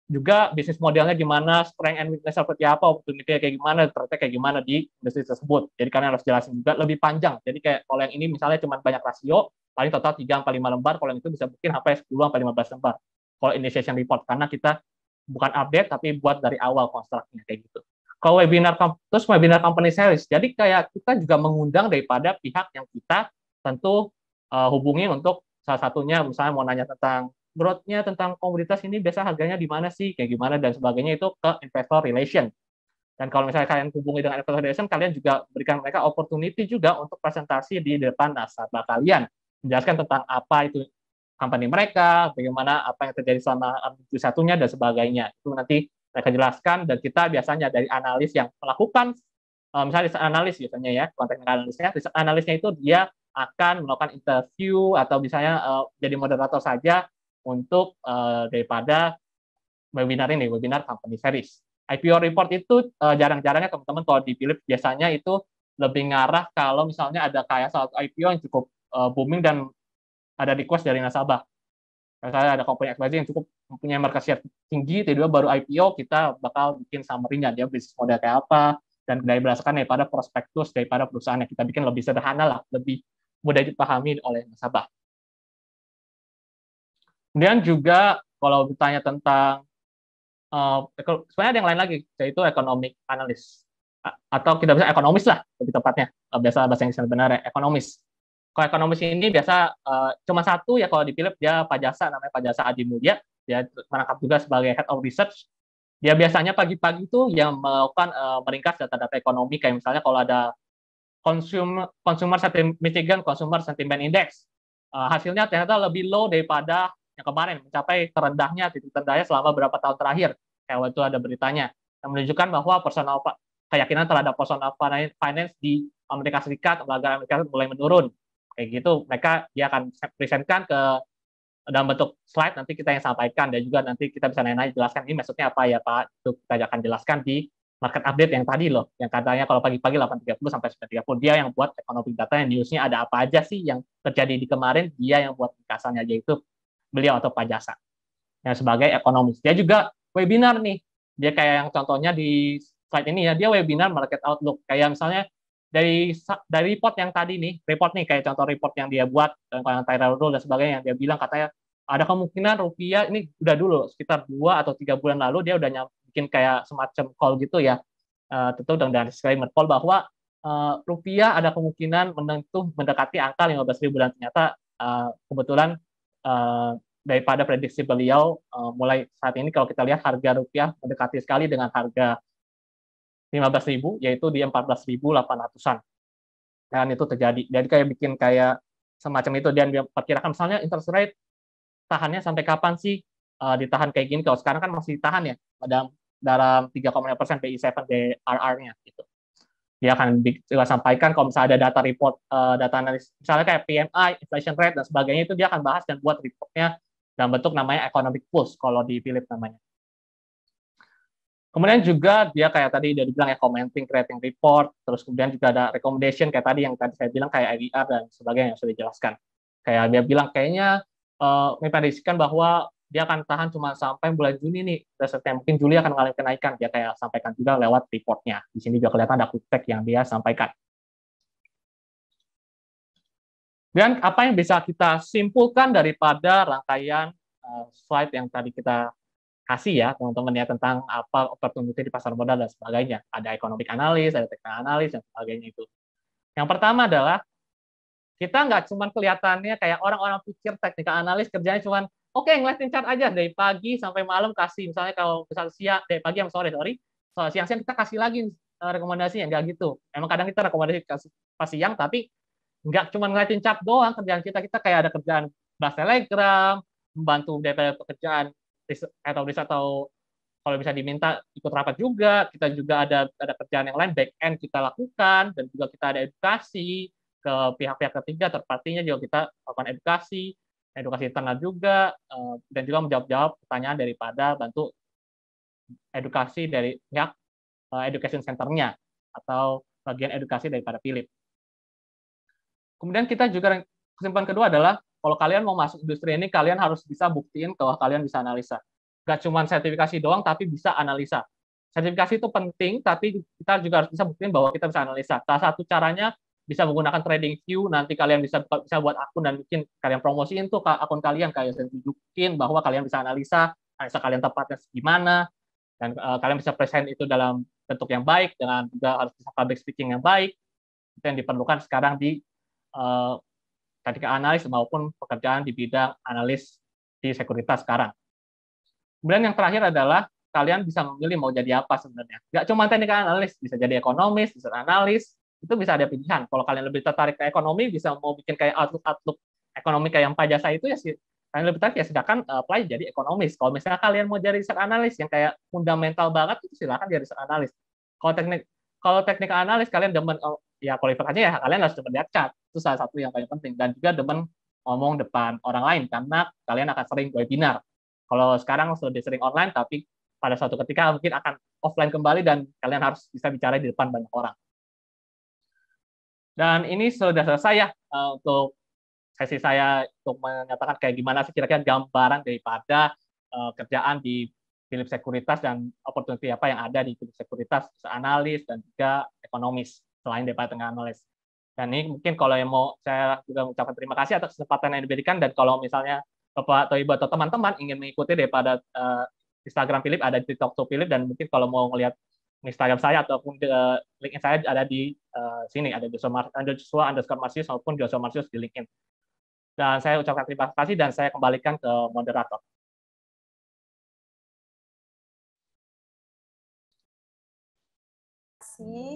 juga bisnis modelnya gimana, strength and weakness seperti apa, opportunity kayak gimana, ternyata kayak gimana di industri tersebut. Jadi kalian harus jelasin juga lebih panjang. Jadi kayak kalau yang ini misalnya cuma banyak rasio, paling total tiga sampai lima lembar, kalau yang itu bisa mungkin sampai sepuluh sampai lima belas lembar. Kalau initiation report, karena kita bukan update, tapi buat dari awal konstruknya kayak gitu. Kalau webinar, terus webinar company series, jadi kayak kita juga mengundang daripada pihak yang kita tentu uh, hubungi untuk salah satunya, misalnya mau nanya tentang growth-nya, tentang komoditas ini biasa harganya di mana sih, kayak gimana, dan sebagainya, itu ke investor relation. Dan kalau misalnya kalian hubungi dengan investor relation, kalian juga berikan mereka opportunity juga untuk presentasi di depan nasabah kalian, menjelaskan tentang apa itu company mereka, bagaimana apa yang terjadi selama Q satu-nya, dan sebagainya. Itu nanti mereka jelaskan, dan kita biasanya dari analis yang melakukan, misalnya riset analis biasanya ya, konteks analisnya, riset analisnya itu dia akan melakukan interview, atau misalnya uh, jadi moderator saja untuk uh, daripada webinar ini, webinar company series. I P O report itu uh, jarang-jarangnya teman-teman kalau di Philips biasanya itu lebih ngarah kalau misalnya ada kayak satu I P O yang cukup uh, booming dan ada request dari nasabah. Misalnya ada company X Y Z yang cukup mempunyai market share tinggi, tiba-tiba baru I P O, kita bakal bikin summary-nya, dia bisnis model kayak apa, dan dari berdasarkan daripada prospektus daripada perusahaan yang kita bikin lebih sederhana lah, lebih mudah dipahami oleh nasabah. Kemudian juga kalau bertanya tentang uh, sebenarnya ada yang lain lagi, yaitu economic analyst, atau kita bisa ekonomis lah lebih tepatnya, biasa bahasa Inggris sebenarnya ekonomis. Kalau ekonomis ini biasa uh, cuma satu ya, kalau di Philips dia Pak Jasa, namanya Pak Jasa Adi Mulya, dia merangkap juga sebagai head of research. Dia biasanya pagi-pagi itu yang melakukan uh, meringkas data-data ekonomi, kayak misalnya kalau ada consumer consumer sentiment Michigan Consumer Sentiment Index, uh, hasilnya ternyata lebih low daripada yang kemarin, mencapai terendahnya, titik terendahnya selama beberapa tahun terakhir. Kayak waktu itu ada beritanya yang menunjukkan bahwa personal keyakinan terhadap personal finance di Amerika Serikat, lembaga Amerika Serikat mulai menurun. Kayak gitu, mereka dia akan presentkan ke dalam bentuk slide, nanti kita yang sampaikan, dan juga nanti kita bisa nanya-nanya, jelaskan ini maksudnya apa ya Pak, itu kita akan jelaskan di market update yang tadi loh, yang katanya kalau pagi-pagi delapan tiga puluh sampai sembilan tiga puluh, dia yang buat economic data, yang newsnya ada apa aja sih yang terjadi di kemarin, dia yang buat ringkasannya, yaitu beliau atau Pak Jasa yang sebagai ekonomis. Dia juga webinar nih, dia kayak yang contohnya di slide ini ya, dia webinar market outlook, kayak misalnya dari dari report yang tadi nih, report nih kayak contoh report yang dia buat, dan yang Tyrell Rule dan sebagainya, yang dia bilang katanya ada kemungkinan rupiah ini udah dulu sekitar dua atau tiga bulan lalu dia udah bikin kayak semacam call gitu ya, uh, tentu dengan disclaimer call bahwa uh, rupiah ada kemungkinan menentu mendekati angka lima belas ribu, dan ternyata uh, kebetulan uh, daripada prediksi beliau uh, mulai saat ini kalau kita lihat harga rupiah mendekati sekali dengan harga lima belas ribu, yaitu di empat belas ribu delapan ratusan. Dan itu terjadi. Jadi kayak bikin kayak semacam itu, dan dia perkirakan misalnya interest rate tahannya sampai kapan sih uh, ditahan kayak gini, kalau sekarang kan masih ditahan ya dalam dalam tiga koma lima persen B I tujuh D R R-nya gitu. Dia akan juga sampaikan kalau misalnya ada data report, uh, data analis, misalnya kayak P M I, inflation rate dan sebagainya, itu dia akan bahas dan buat reportnya dalam bentuk namanya economic pulse kalau di Philips namanya. Kemudian juga dia kayak tadi udah dibilang ya, commenting, creating report, terus kemudian juga ada recommendation kayak tadi yang tadi saya bilang kayak I D R dan sebagainya yang sudah dijelaskan. Kayak dia bilang kayaknya uh, memprediksikan bahwa dia akan tahan cuma sampai bulan Juni nih, dan mungkin Juli akan mengalami kenaikan. Dia kayak sampaikan juga lewat reportnya. Di sini juga kelihatan ada quick fact yang dia sampaikan. Dan apa yang bisa kita simpulkan daripada rangkaian uh, slide yang tadi kita kasih ya teman-teman ya, tentang apa opportunity di pasar modal dan sebagainya. Ada economic analysis, ada technical analysis dan sebagainya itu. Yang pertama adalah kita nggak cuma kelihatannya kayak orang-orang pikir technical analysis kerjanya cuma oke okay, ngeliatin chart aja dari pagi sampai malam, kasih misalnya kalau misalnya siang dari pagi sampai sore sorry so, siang-siang kita kasih lagi uh, rekomendasinya, nggak gitu. Emang kadang kita rekomendasi kasih pas siang, tapi nggak cuma ngeliatin chart doang kerjaan kita. Kita kayak ada kerjaan balas telegram, membantu daripada pekerjaan atau bisa atau kalau bisa diminta ikut rapat juga. Kita juga ada ada kerjaan yang lain back end kita lakukan, dan juga kita ada edukasi ke pihak-pihak ketiga, third party-nya juga kita lakukan edukasi, edukasi internal juga, dan juga menjawab-jawab pertanyaan daripada bantu edukasi dari pihak education center-nya atau bagian edukasi daripada Philips. Kemudian kita juga kesimpulan kedua adalah kalau kalian mau masuk industri ini, kalian harus bisa buktiin bahwa kalian bisa analisa. nggak cuma sertifikasi doang, tapi bisa analisa. Sertifikasi itu penting, tapi kita juga harus bisa buktiin bahwa kita bisa analisa. Salah satu caranya bisa menggunakan trading view, nanti kalian bisa bisa buat akun dan mungkin kalian promosiin tuh ke akun kalian, kalian tunjukin bahwa kalian bisa analisa, analisa kalian tepatnya gimana, dan uh, kalian bisa present itu dalam bentuk yang baik, dengan juga harus bisa public speaking yang baik. Itu yang diperlukan sekarang di uh, ketika analis maupun pekerjaan di bidang analis di sekuritas sekarang. Kemudian yang terakhir adalah kalian bisa memilih mau jadi apa sebenarnya. Nggak cuma teknik analis, bisa jadi ekonomis, bisa analis, itu bisa ada pilihan. Kalau kalian lebih tertarik ke ekonomi, bisa mau bikin kayak outlook-outlook ekonomi kayak yang Pak Jasa itu, ya sih, kalian lebih tertarik ya silakan uh, apply jadi ekonomis. Kalau misalnya kalian mau jadi research analis yang kayak fundamental banget, itu silakan jadi research analis. Kalau teknik kalau teknik analis kalian demen, oh, ya kualifikasinya ya kalian harus demen lihat chart. Itu salah satu yang paling penting. Dan juga demen ngomong depan orang lain, karena kalian akan sering webinar. Kalau sekarang sudah sering online, tapi pada suatu ketika mungkin akan offline kembali dan kalian harus bisa bicara di depan banyak orang. Dan ini sudah selesai ya uh, untuk sesi saya untuk menyatakan kayak gimana sih kira-kira gambaran daripada uh, kerjaan di Philips Sekuritas dan opportunity apa yang ada di Philips Sekuritas, analis dan juga ekonomis selain daripada tengah analis. Dan ini mungkin kalau yang mau saya juga mengucapkan terima kasih atas kesempatan yang diberikan, dan kalau misalnya Bapak atau Ibu atau teman-teman ingin mengikuti daripada uh, Instagram Philips, ada di Talk to Philips, dan mungkin kalau mau melihat Instagram saya ataupun uh, LinkedIn saya ada di uh, sini, ada Joshua underscore Marsius maupun Joshua Marsius di LinkedIn. Dan saya ucapkan terima kasih dan saya kembalikan ke moderator. Terima kasih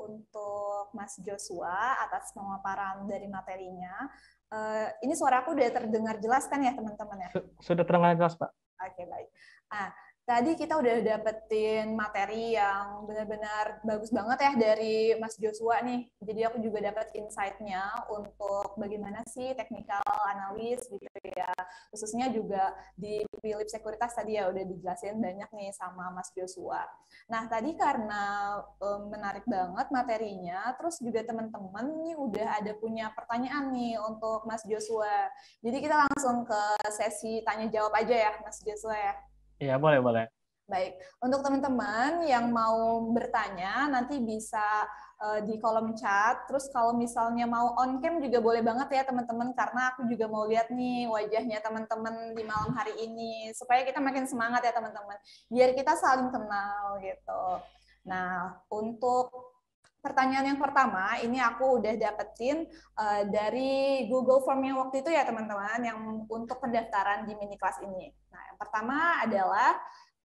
untuk Mas Joshua atas pemaparan dari materinya. Uh, ini suaraku udah terdengar jelas kan ya teman-teman ya? Sudah terdengar jelas, Pak. Oke, baik. Ah, tadi kita udah dapetin materi yang benar-benar bagus banget ya dari Mas Joshua nih. Jadi aku juga dapat insight-nya untuk bagaimana sih technical analysis gitu ya. Khususnya juga di Philips Sekuritas tadi ya udah dijelasin banyak nih sama Mas Joshua. Nah, tadi karena um, menarik banget materinya, terus juga teman-teman nih udah ada punya pertanyaan nih untuk Mas Joshua. Jadi kita langsung ke sesi tanya jawab aja ya, Mas Joshua ya. Iya, boleh, boleh. Baik, untuk teman-teman yang mau bertanya, nanti bisa uh, di kolom chat. Terus kalau misalnya mau on cam juga boleh banget ya teman-teman, karena aku juga mau lihat nih wajahnya teman-teman di malam hari ini, supaya kita makin semangat ya teman-teman, biar kita saling kenal gitu. Nah, untuk pertanyaan yang pertama, ini aku udah dapetin uh, dari Google Form yang waktu itu ya teman-teman, yang untuk pendaftaran di mini kelas ini. Nah, yang pertama adalah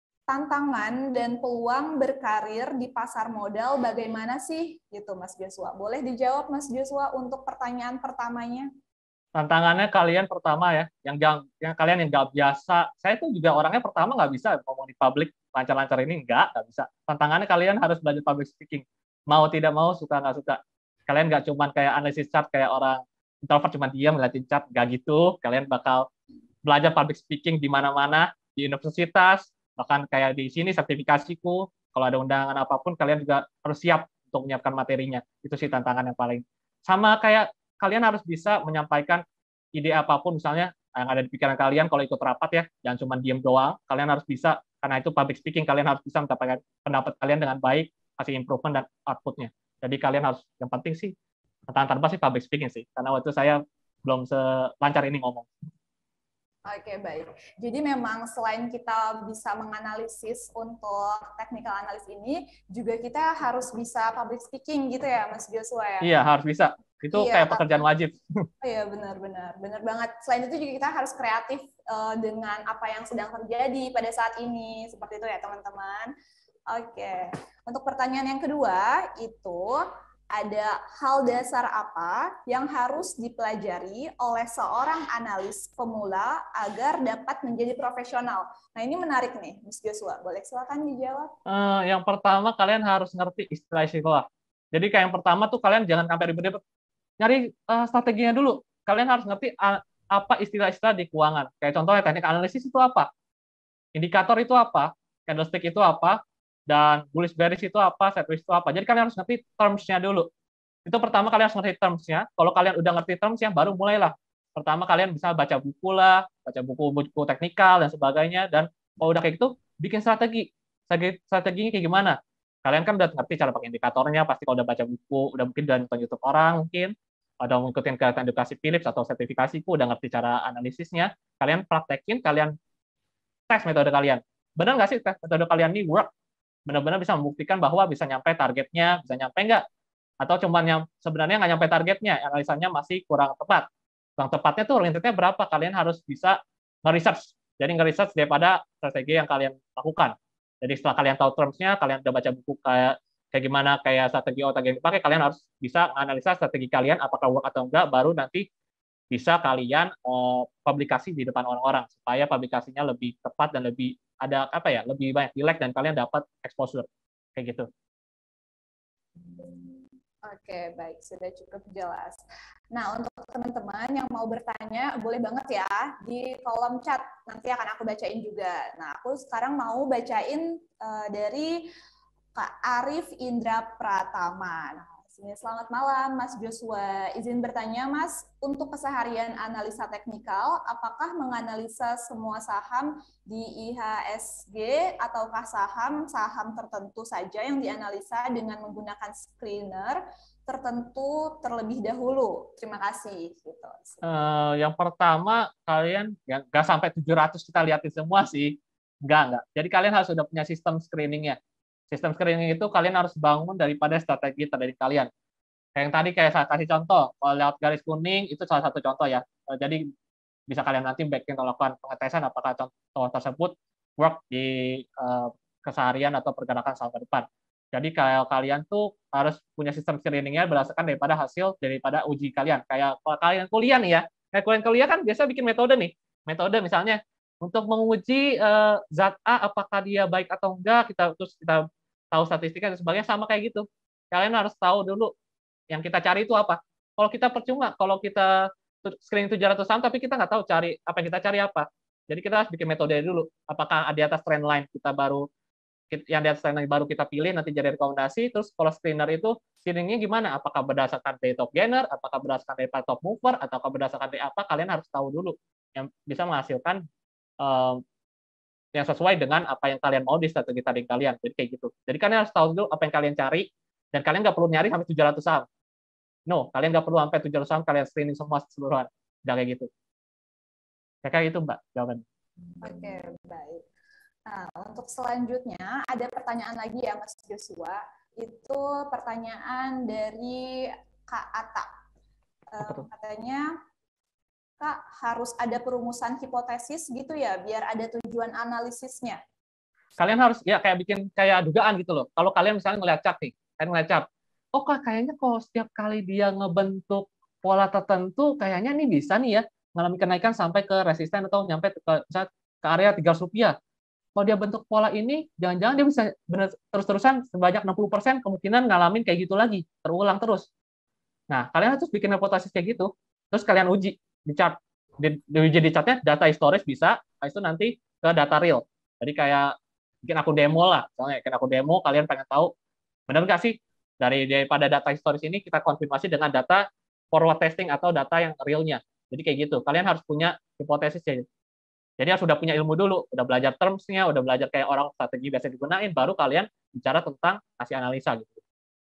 tantangan dan peluang berkarir di pasar modal bagaimana sih? Gitu Mas Joshua. Boleh dijawab Mas Joshua untuk pertanyaan pertamanya? Tantangannya kalian pertama ya, yang yang, yang kalian yang nggak biasa. Saya tuh juga orangnya pertama nggak bisa ngomong di publik lancar-lancar ini, nggak, nggak bisa. Tantangannya kalian harus belajar public speaking. Mau tidak mau, suka nggak suka. Kalian nggak cuma kayak analisis chart kayak orang introvert cuma diam ngeliatin chart, nggak gitu. Kalian bakal belajar public speaking di mana-mana, di universitas, bahkan kayak di sini sertifikasiku, kalau ada undangan apapun kalian juga harus siap untuk menyiapkan materinya. Itu sih tantangan yang paling. Sama kayak kalian harus bisa menyampaikan ide apapun, misalnya yang ada di pikiran kalian kalau ikut rapat ya, jangan cuma diem doang. Kalian harus bisa, karena itu public speaking, kalian harus bisa menyampaikan pendapat kalian dengan baik, kasih improvement dan outputnya. Jadi kalian harus, yang penting sih tantangan terbesar sih public speaking sih, karena waktu saya belum selancar ini ngomong. Oke, baik. Jadi memang selain kita bisa menganalisis untuk technical analysis ini, juga kita harus bisa public speaking gitu ya, Mas Joshua ya? Iya, harus bisa. Itu iya, kayak pekerjaan wajib. Oh iya, benar-benar. Benar banget. Selain itu juga kita harus kreatif uh, dengan apa yang sedang terjadi pada saat ini. Seperti itu ya, teman-teman. Oke. Untuk pertanyaan yang kedua, itu ada hal dasar apa yang harus dipelajari oleh seorang analis pemula agar dapat menjadi profesional? Nah, ini menarik nih, Mas Joshua. Boleh silakan dijawab? Uh, yang pertama, kalian harus ngerti istilah-istilah. Jadi kayak yang pertama tuh kalian jangan sampai ribet-ribet. Nyari uh, strateginya dulu. Kalian harus ngerti uh, apa istilah-istilah di keuangan. Kayak contohnya teknik analisis itu apa? Indikator itu apa? Candlestick itu apa? Dan bullish bearish itu apa, sideways itu apa. Jadi kalian harus ngerti terms-nya dulu. Itu pertama kalian harus ngerti terms-nya. Kalau kalian udah ngerti terms-nya, baru mulailah. Pertama kalian bisa baca buku lah, baca buku-buku teknikal dan sebagainya, dan Kalau udah kayak gitu, bikin strategi. Strategi strateginya kayak gimana? Kalian kan udah ngerti cara pakai indikatornya, pasti kalau udah baca buku, udah mungkin udah nonton YouTube orang mungkin, ada ngikutin kegiatan edukasi Philips atau sertifikasiku, udah ngerti cara analisisnya, kalian praktekin, kalian tes metode kalian. Benar nggak sih tes metode kalian ini work? Benar-benar bisa membuktikan bahwa bisa nyampe targetnya, bisa nyampe nggak? Atau cuma yang sebenarnya nggak nyampe targetnya, analisanya masih kurang tepat. Kurang tepatnya tuh orientasinya berapa? Kalian harus bisa nge-research. Jadi nge-research daripada strategi yang kalian lakukan. Jadi setelah kalian tahu terms-nya, kalian udah baca buku kayak kayak gimana kayak strategi otak yang dipakai, kalian harus bisa analisa strategi kalian apakah work atau enggak, baru nanti bisa kalian uh, publikasi di depan orang-orang supaya publikasinya lebih tepat dan lebih ada apa ya, lebih banyak di-like dan kalian dapat exposure kayak gitu. Oke, baik, sudah cukup jelas. Nah, untuk teman-teman yang mau bertanya, boleh banget ya di kolom chat. Nanti akan aku bacain juga. Nah, aku sekarang mau bacain uh, dari Kak Arif Indra Pratama. Nah, selamat malam, Mas Joshua. Izin bertanya, Mas, untuk keseharian analisa teknikal, apakah menganalisa semua saham di I H S G ataukah saham-saham tertentu saja yang dianalisa dengan menggunakan screener tertentu terlebih dahulu? Terima kasih. Gitu. Uh, yang pertama, kalian ya, nggak sampai tujuh ratus kita lihatin semua sih. Nggak, nggak. Jadi kalian harus sudah punya sistem screeningnya. Sistem screening itu kalian harus bangun daripada strategi trading kalian. Kayak yang tadi kayak saya kasih contoh, kalau lewat garis kuning itu salah satu contoh ya. Jadi bisa kalian nanti backing melakukan pengetesan apakah contoh tersebut work di uh, keseharian atau pergerakan saham ke depan. Jadi kalau kalian tuh harus punya sistem screeningnya berdasarkan daripada hasil daripada uji kalian. Kayak kalau kalian kuliah nih ya, kayak kalian kuliah kan biasa bikin metode nih. Metode misalnya untuk menguji uh, zat A apakah dia baik atau enggak, kita terus kita tahu statistiknya dan sebagainya, sama kayak gitu. Kalian harus tahu dulu yang kita cari itu apa. Kalau kita percuma, kalau kita screening tujuh ratus saham, tapi kita nggak tahu cari apa yang kita cari apa. Jadi kita harus bikin metode dulu. Apakah di atas trend line kita baru, yang di atas trend line baru kita pilih, nanti jadi rekomendasi. Terus kalau screener itu, screeningnya gimana? Apakah berdasarkan dari top gainer, apakah berdasarkan dari top mover, ataukah berdasarkan dari apa? Kalian harus tahu dulu. Yang bisa menghasilkan um, yang sesuai dengan apa yang kalian mau di strategi trading kalian. Jadi kayak gitu. Jadi kalian harus tahu dulu apa yang kalian cari, dan kalian nggak perlu nyari sampai tujuh ratus saham. No, kalian nggak perlu sampai tujuh ratus saham, kalian screening semua keseluruhan. Udah kayak gitu. Kayak gitu, Mbak, jawaban. Oke, baik. Nah, untuk selanjutnya, ada pertanyaan lagi ya, Mas Joshua. Itu pertanyaan dari Kak Ata. Um, katanya, Kak, harus ada perumusan hipotesis gitu ya, biar ada tujuan analisisnya. Kalian harus ya kayak bikin kayak dugaan gitu loh. Kalau kalian misalnya ngeliat chart nih, kalian ngeliat chart, oh kak kayaknya kalau setiap kali dia ngebentuk pola tertentu, kayaknya nih bisa nih ya mengalami kenaikan sampai ke resisten atau nyampe ke, ke area tiga ratus rupiah. Kalau dia bentuk pola ini, jangan-jangan dia bisa bener, terus-terusan sebanyak enam puluh persen kemungkinan ngalamin kayak gitu lagi, terulang terus. Nah, kalian harus bikin hipotesis kayak gitu, terus kalian uji di chart. Di, diuji di chartnya, data historis bisa, itu nanti ke data real. Jadi kayak bikin akun demo lah, misalnya bikin akun demo, kalian pengen tahu, benar nggak sih dari daripada data historis ini kita konfirmasi dengan data forward testing atau data yang realnya. Jadi kayak gitu, kalian harus punya hipotesis ya. Jadi harus sudah punya ilmu dulu, udah belajar terms-nya, udah belajar kayak orang strategi biasa digunain, baru kalian bicara tentang kasih analisa gitu.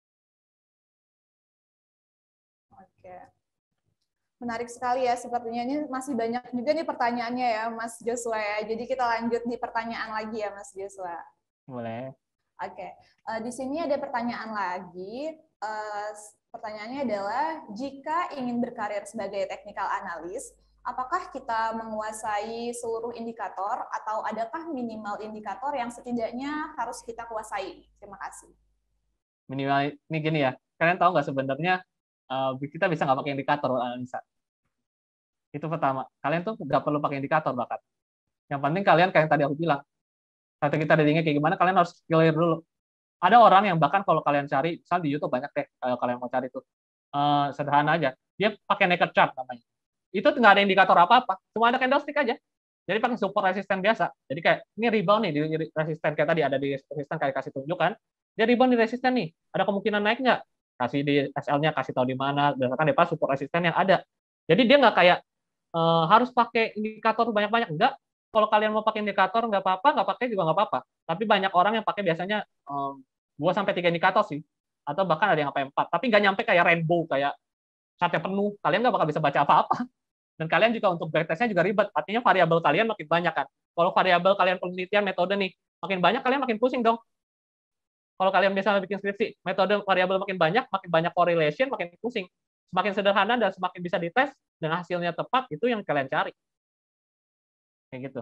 Oke. Menarik sekali ya, sepertinya ini masih banyak juga nih pertanyaannya ya, Mas Joshua ya. Jadi kita lanjut di pertanyaan lagi ya, Mas Joshua. Boleh. Oke, uh, di sini ada pertanyaan lagi. Uh, pertanyaannya adalah, jika ingin berkarir sebagai technical analyst, apakah kita menguasai seluruh indikator atau adakah minimal indikator yang setidaknya harus kita kuasai? Terima kasih. Minimal ini gini ya, kalian tahu nggak sebenarnya uh, kita bisa nggak pakai indikator analisa? Itu pertama, kalian tuh nggak perlu pakai indikator bahkan. Yang penting kalian kayak yang tadi aku bilang, strategi tradingnya kayak gimana, kalian harus clear dulu. Ada orang yang bahkan kalau kalian cari, misal di YouTube banyak deh, kalau kalian mau cari tuh, uh, sederhana aja, dia pakai naked chart namanya. Itu nggak ada indikator apa-apa, cuma ada candlestick aja. Jadi pakai support resisten biasa. Jadi kayak ini rebound nih di resisten kayak tadi ada di resisten kayak kasih tunjukkan. Dia rebound di resisten nih, ada kemungkinan naik nggak? Kasih di S L-nya, kasih tahu di mana, berdasarkan daripada support resisten yang ada. Jadi dia nggak kayak uh, harus pakai indikator banyak-banyak, enggak. kalau kalian mau pakai indikator nggak apa-apa, nggak pakai juga nggak apa-apa. Tapi banyak orang yang pakai biasanya um, dua sampai tiga indikator sih, atau bahkan ada yang sampai empat. Tapi nggak nyampe kayak rainbow, kayak chart yang penuh. Kalian nggak bakal bisa baca apa-apa. Dan kalian juga untuk backtestnya juga ribet. Artinya variabel kalian makin banyak kan. Kalau variabel kalian penelitian metode nih makin banyak, kalian makin pusing dong. Kalau kalian misalnya bikin skripsi, metode variabel makin banyak, makin banyak correlation, makin pusing. Semakin sederhana dan semakin bisa dites dan hasilnya tepat, itu yang kalian cari. Kayak gitu.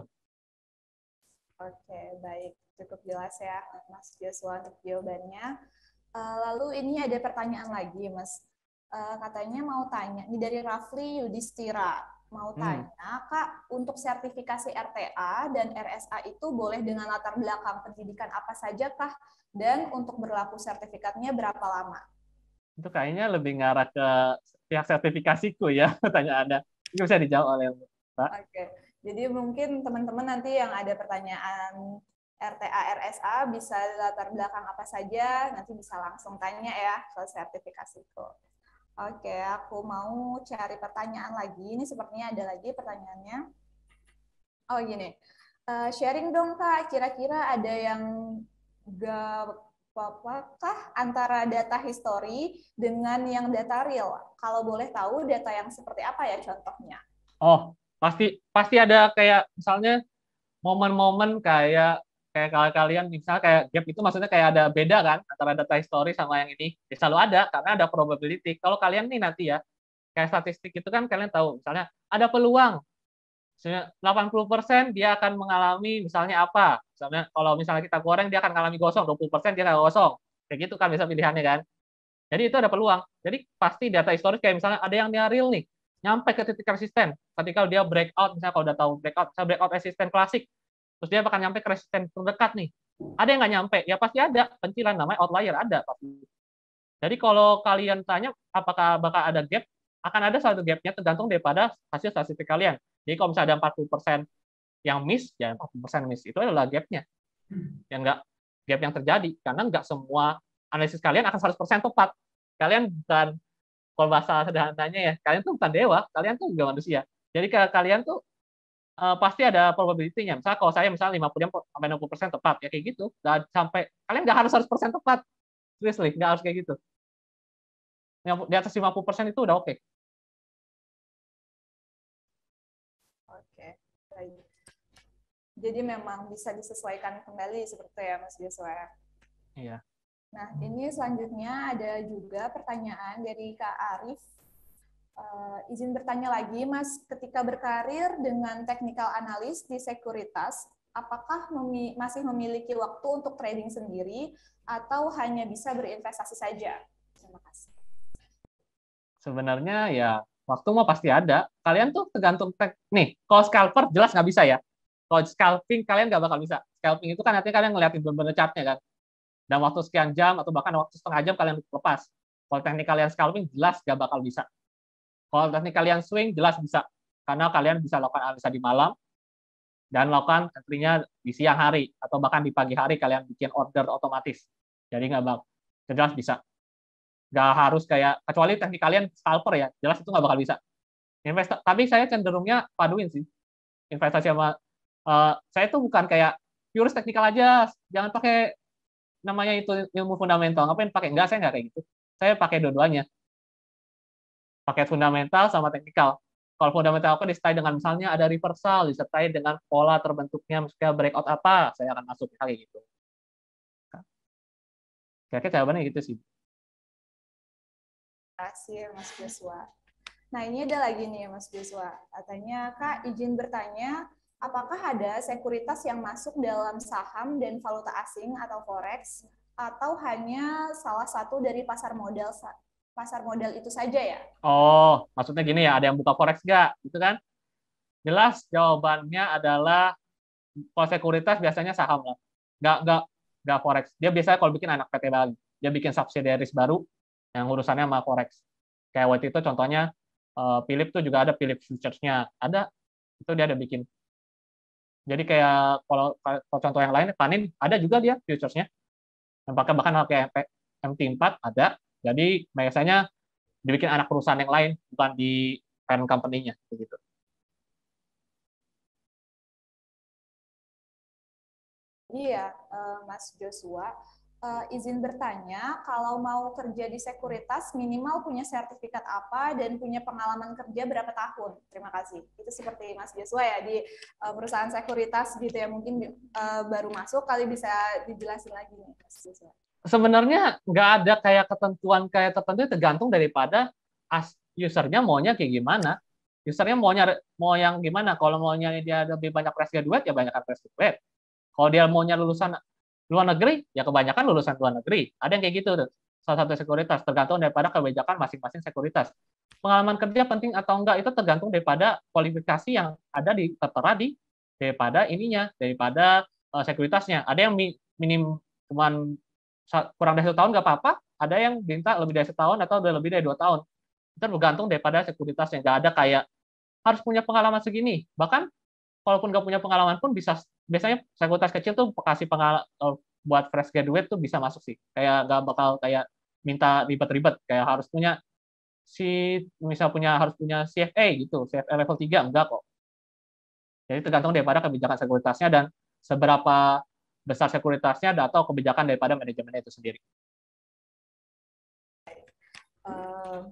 Oke, baik. Cukup jelas ya, Mas Joshua, untuk jawabannya. Uh, lalu ini ada pertanyaan lagi, Mas. Uh, katanya mau tanya, ini dari Rafli Yudhistira. Mau tanya, hmm. Kak, untuk sertifikasi R T A dan R S A itu boleh dengan latar belakang pendidikan apa saja kah? Dan untuk berlaku sertifikatnya berapa lama? Itu kayaknya lebih ngarah ke pihak sertifikasiku ya, pertanyaan Anda. Ini bisa dijawab oleh Pak. Oke, jadi mungkin teman-teman nanti yang ada pertanyaan R T A, R S A bisa latar belakang apa saja, nanti bisa langsung tanya ya soal sertifikasiku. Oke, aku mau cari pertanyaan lagi. Ini sepertinya ada lagi pertanyaannya. Oh gini, uh, sharing dong Kak, kira-kira ada yang gak apakah antara data history dengan yang data real? Kalau boleh tahu data yang seperti apa ya contohnya? Oh, pasti pasti ada kayak misalnya momen-momen kayak kayak kalian misalnya kayak gap itu maksudnya kayak ada beda kan antara data history sama yang ini. Ya, selalu ada karena ada probability. Kalau kalian nih nanti ya kayak statistik itu kan kalian tahu misalnya ada peluang misalnya delapan puluh persen dia akan mengalami misalnya apa? Misalnya kalau misalnya kita goreng dia akan mengalami gosong, dua puluh persen dia nggak gosong. Kayak gitu kan bisa pilihannya kan. Jadi itu ada peluang. Jadi pasti data historis kayak misalnya ada yang dia real nih, nyampe ke titik resisten. Ketika dia breakout, misalnya kalau udah tahu breakout, misalnya breakout resisten klasik, terus dia bakal nyampe ke resisten terdekat nih. Ada yang nggak nyampe, ya pasti ada. Pencilan namanya outlier, ada pasti. Jadi kalau kalian tanya apakah bakal ada gap, akan ada satu gapnya tergantung daripada hasil statistik kalian. Jadi kalau misalnya ada empat puluh persen yang miss, ya empat puluh persen miss. Itu adalah gapnya. Yang nggak gap yang terjadi. Karena nggak semua analisis kalian akan seratus persen tepat. Kalian bukan, kalau bahasa sederhananya ya, kalian tuh bukan dewa, kalian tuh juga manusia. Jadi kalian tuh uh, pasti ada probability-nya. Misalnya kalau saya misalnya lima puluh sampai enam puluh persen tepat, ya kayak gitu. Nggak sampai, kalian nggak harus seratus persen tepat. Seriously, nggak harus kayak gitu. Yang di atas lima puluh persen itu udah oke. Okay. Oke, baik. Jadi memang bisa disesuaikan kembali seperti itu ya, Mas Joshua. Iya. Nah, ini selanjutnya ada juga pertanyaan dari Kak Arif. Uh, izin bertanya lagi, Mas, ketika berkarir dengan technical analyst di sekuritas, apakah memi masih memiliki waktu untuk trading sendiri atau hanya bisa berinvestasi saja? Terima kasih. Sebenarnya ya waktu mah pasti ada. Kalian tuh tergantung nih. Kalau scalper jelas nggak bisa ya. Kalau scalping kalian nggak bakal bisa. Scalping itu kan artinya kalian ngeliatin bener-bener chartnya kan. Dan waktu sekian jam atau bahkan waktu setengah jam kalian lepas. Kalau teknik kalian scalping jelas nggak bakal bisa. Kalau teknik kalian swing jelas bisa. Karena kalian bisa lakukan analisa di malam dan lakukan entry-nya di siang hari atau bahkan di pagi hari kalian bikin order otomatis. Jadi nggak bakal jelas bisa. Nggak harus kayak, kecuali teknik kalian scalper ya, jelas itu nggak bakal bisa. Investa tapi saya cenderungnya paduin sih. Investasi sama, uh, saya tuh bukan kayak purist teknikal aja, jangan pakai namanya itu ilmu fundamental, ngapain pakai? Enggak, saya nggak kayak gitu. Saya pakai dua-duanya. Pakai fundamental sama teknikal. Kalau fundamental aku disertai dengan misalnya ada reversal, disertai dengan pola terbentuknya, misalnya breakout apa, saya akan masuk kayak gitu. Kayaknya jawabannya gitu sih. Terima kasih, Mas Joshua. Nah, ini ada lagi nih, Mas Joshua. Katanya, Kak, izin bertanya, apakah ada sekuritas yang masuk dalam saham dan valuta asing atau forex, atau hanya salah satu dari pasar modal pasar modal itu saja ya? Oh, maksudnya gini ya, ada yang buka forex nggak? Gitu kan? Jelas jawabannya adalah kalau sekuritas biasanya saham lah. Nggak, nggak, nggak forex. Dia biasanya kalau bikin anak P T Bali, dia bikin subsidiaries baru yang urusannya sama forex. Kayak waktu itu contohnya uh, Philip tuh juga ada Philip Futures-nya. Ada, itu dia ada bikin. Jadi kayak kalau, kalau contoh yang lain, Panin ada juga dia futures-nya. Yang pakai bahkan pakai M T empat ada. Jadi biasanya dibikin anak perusahaan yang lain, bukan di parent company-nya. Begitu. Iya, uh, Mas Joshua. Uh, izin bertanya, kalau mau kerja di sekuritas, minimal punya sertifikat apa dan punya pengalaman kerja berapa tahun? Terima kasih. Itu seperti Mas Joshua ya, di uh, perusahaan sekuritas gitu ya, mungkin uh, baru masuk, kali bisa dijelasin lagi nih, Mas Joshua. Sebenarnya nggak ada kayak ketentuan kayak tertentu, tergantung daripada usernya maunya kayak gimana. Usernya maunya mau yang gimana? Kalau maunya dia lebih banyak fresh graduate, ya banyakkan fresh graduate. Kalau dia maunya lulusan luar negeri, ya kebanyakan lulusan luar negeri. Ada yang kayak gitu tuh. Salah satu sekuritas, tergantung daripada kebijakan masing-masing sekuritas. Pengalaman kerja penting atau enggak itu tergantung daripada kualifikasi yang ada di tertera di daripada ininya, daripada uh, sekuritasnya. Ada yang minim cuman kurang dari satu tahun nggak apa-apa, ada yang minta lebih dari setahun atau udah lebih dari dua tahun. Itu tergantung daripada sekuritasnya. Nggak ada kayak harus punya pengalaman segini. Bahkan walaupun nggak punya pengalaman pun bisa, biasanya sekuritas kecil tuh kasih pengalaman buat fresh graduate tuh bisa masuk sih. Kayak nggak bakal kayak minta ribet-ribet kayak harus punya si misal punya harus punya C F A gitu, C F A level tiga enggak kok. Jadi tergantung daripada kebijakan sekuritasnya dan seberapa besar sekuritasnya atau kebijakan daripada manajemennya itu sendiri. Uh,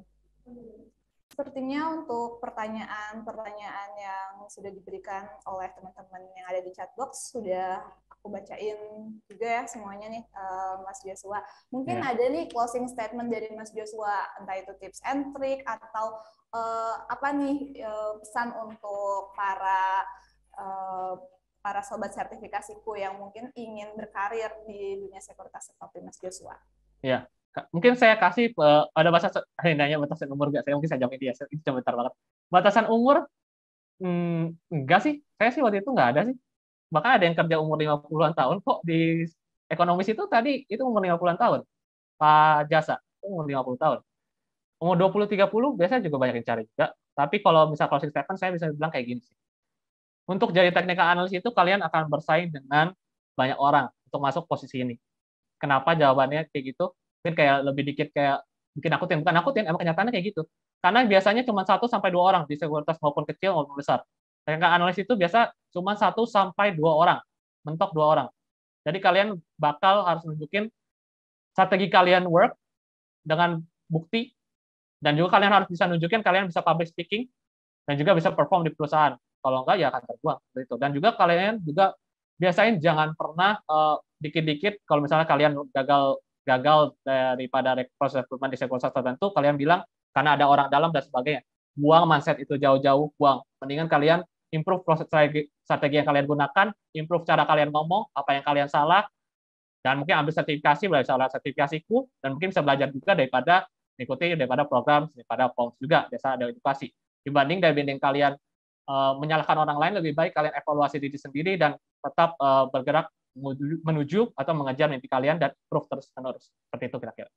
Sepertinya untuk pertanyaan-pertanyaan yang sudah diberikan oleh teman-teman yang ada di chatbox sudah aku bacain juga ya semuanya nih, uh, Mas Joshua. Mungkin yeah. ada nih closing statement dari Mas Joshua, entah itu tips and trick atau uh, apa nih uh, pesan untuk para uh, para sobat sertifikasiku yang mungkin ingin berkarir di dunia sekuritas seperti Mas Joshua. Ya. Yeah. Mungkin saya kasih uh, ada batasan, nanya batasan umur nggak? Saya mungkin saya jawab dia, itu sebentar banget. Batasan umur, hmm, enggak sih. Saya sih waktu itu nggak ada sih. Bahkan ada yang kerja umur lima puluhan tahun kok di ekonomis itu tadi, itu umur lima puluhan tahun. Pak Jasa, umur lima puluh tahun. Umur dua puluh tiga puluh biasanya juga banyak yang cari juga. Tapi kalau misal closing statement, saya bisa bilang kayak gini sih. Untuk jadi technical analyst itu, kalian akan bersaing dengan banyak orang untuk masuk posisi ini. Kenapa jawabannya kayak gitu? Mungkin kayak lebih dikit kayak bikin nakutin, bukan nakutin, emang kenyataannya kayak gitu. Karena biasanya cuma satu sampai dua orang di sekuritas maupun kecil maupun besar. Technical analyst itu biasa cuma satu sampai dua orang, mentok dua orang. Jadi kalian bakal harus nunjukin strategi kalian work dengan bukti, dan juga kalian harus bisa nunjukin kalian bisa public speaking dan juga bisa perform di perusahaan. Kalau enggak ya akan terbuang seperti itu. Dan juga kalian juga biasain jangan pernah uh, dikit-dikit kalau misalnya kalian gagal gagal daripada proses rekrutmen di sekuritas tertentu, kalian bilang karena ada orang dalam dan sebagainya. Buang mindset itu jauh-jauh, buang. Mendingan kalian improve proses strategi, strategi yang kalian gunakan, improve cara kalian ngomong, apa yang kalian salah, dan mungkin ambil sertifikasi, belajar sertifikasiku, dan mungkin bisa belajar juga daripada mengikuti daripada program, daripada P O M S juga, biasa ada edukasi. Dibanding dibanding kalian uh, menyalahkan orang lain, lebih baik kalian evaluasi diri sendiri dan tetap uh, bergerak menuju atau mengejar mimpi kalian dan proof terus-menerus. Seperti itu kira-kira.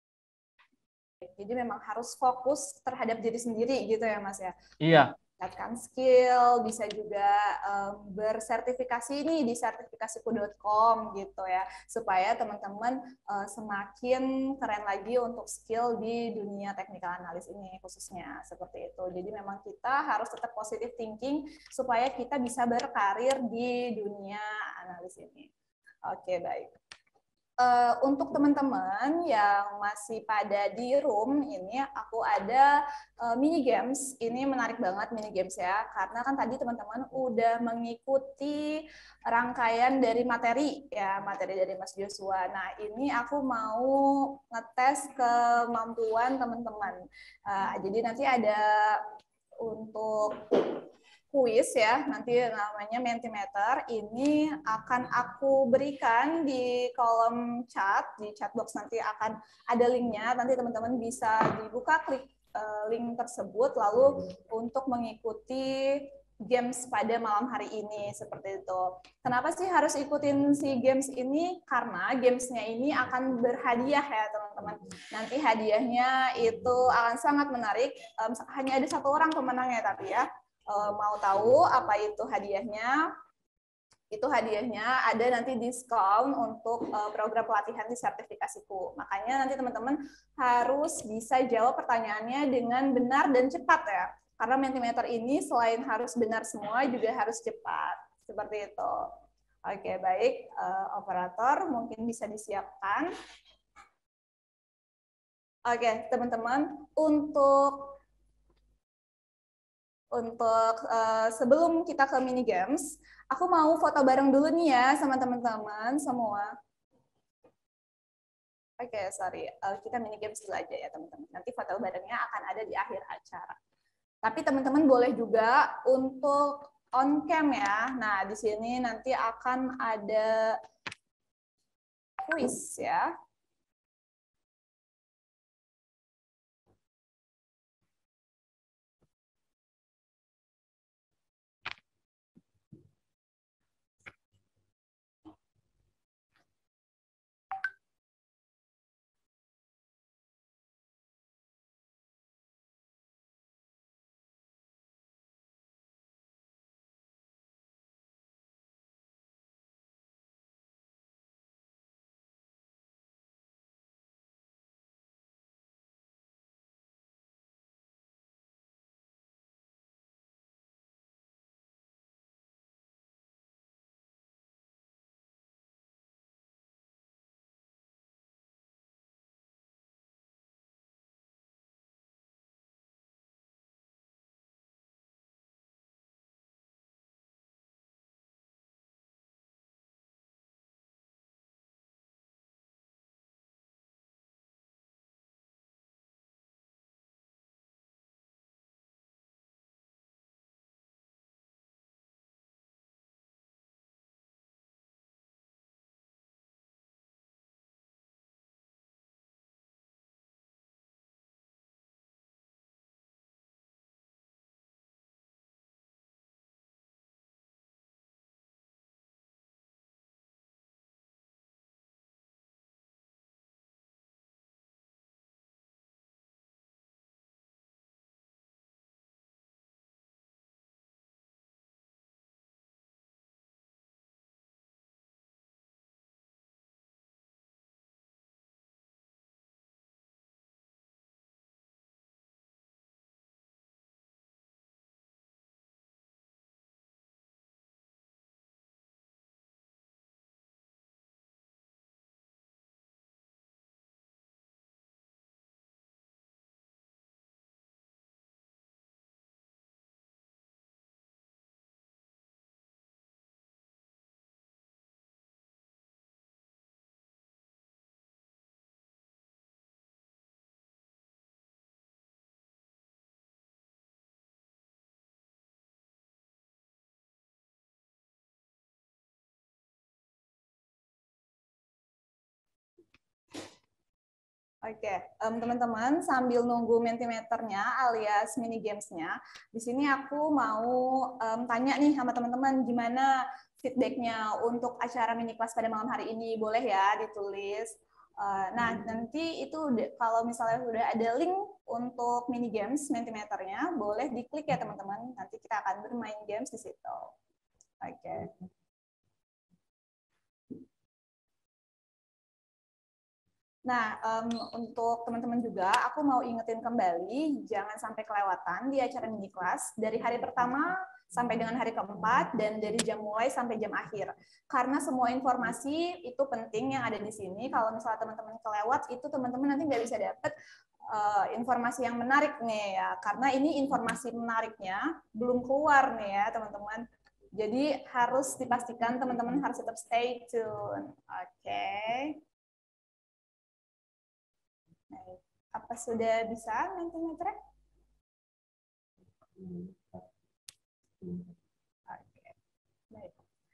Jadi memang harus fokus terhadap diri sendiri gitu ya Mas ya? Iya. Meningkatkan skill, bisa juga um, bersertifikasi nih di sertifikasiku dot com gitu ya, supaya teman-teman uh, semakin keren lagi untuk skill di dunia technical analysis ini khususnya, seperti itu. Jadi memang kita harus tetap positive thinking supaya kita bisa berkarir di dunia analis ini. Oke, baik. Uh, untuk teman-teman yang masih pada di room ini, aku ada uh, mini games. Ini menarik banget mini games ya, karena kan tadi teman-teman udah mengikuti rangkaian dari materi ya, materi dari Mas Joshua. Nah, ini aku mau ngetes kemampuan teman-teman. Uh, jadi nanti ada untuk kuis ya, nanti namanya Mentimeter. Ini akan aku berikan di kolom chat, di chatbox nanti akan ada linknya. Nanti teman-teman bisa dibuka, klik uh, link tersebut, lalu untuk mengikuti games pada malam hari ini, seperti itu. Kenapa sih harus ikutin si games ini? Karena gamesnya ini akan berhadiah ya teman-teman. Nanti hadiahnya itu akan sangat menarik. Um, hanya ada satu orang pemenangnya tapi ya. Mau tahu apa itu hadiahnya? Itu hadiahnya ada nanti diskon untuk program pelatihan di sertifikasiku. Makanya nanti teman-teman harus bisa jawab pertanyaannya dengan benar dan cepat ya. Karena Mentimeter ini selain harus benar semua juga harus cepat. Seperti itu. Oke, baik. Uh, operator, mungkin bisa disiapkan. Oke, teman-teman, untuk untuk uh, sebelum kita ke mini games, aku mau foto bareng dulu nih ya sama teman-teman semua. Oke, okay, sorry. Uh, kita mini games dulu aja ya, teman-teman. Nanti foto barengnya akan ada di akhir acara. Tapi teman-teman boleh juga untuk on cam ya. Nah, di sini nanti akan ada quiz ya. Oke, um, teman-teman sambil nunggu Mentimeternya alias mini gamesnya, di sini aku mau um, tanya nih sama teman-teman gimana feedbacknya untuk acara mini kelas pada malam hari ini, boleh ya ditulis. Uh, nah nanti itu kalau misalnya sudah ada link untuk mini games Mentimeternya, boleh diklik ya teman-teman. Nanti kita akan bermain games di situ. Oke. Okay. Nah, um, untuk teman-teman juga, aku mau ingetin kembali, jangan sampai kelewatan di acara mini kelas dari hari pertama sampai dengan hari keempat, dan dari jam mulai sampai jam akhir. Karena semua informasi itu penting yang ada di sini. Kalau misalnya teman-teman kelewat, itu teman-teman nanti nggak bisa dapat uh, informasi yang menarik nih ya. Karena ini informasi menariknya belum keluar nih ya, teman-teman. Jadi harus dipastikan teman-teman harus tetap stay tune. Oke. Okay. Baik. Apa sudah bisa Mentimeter? Oke. Baik.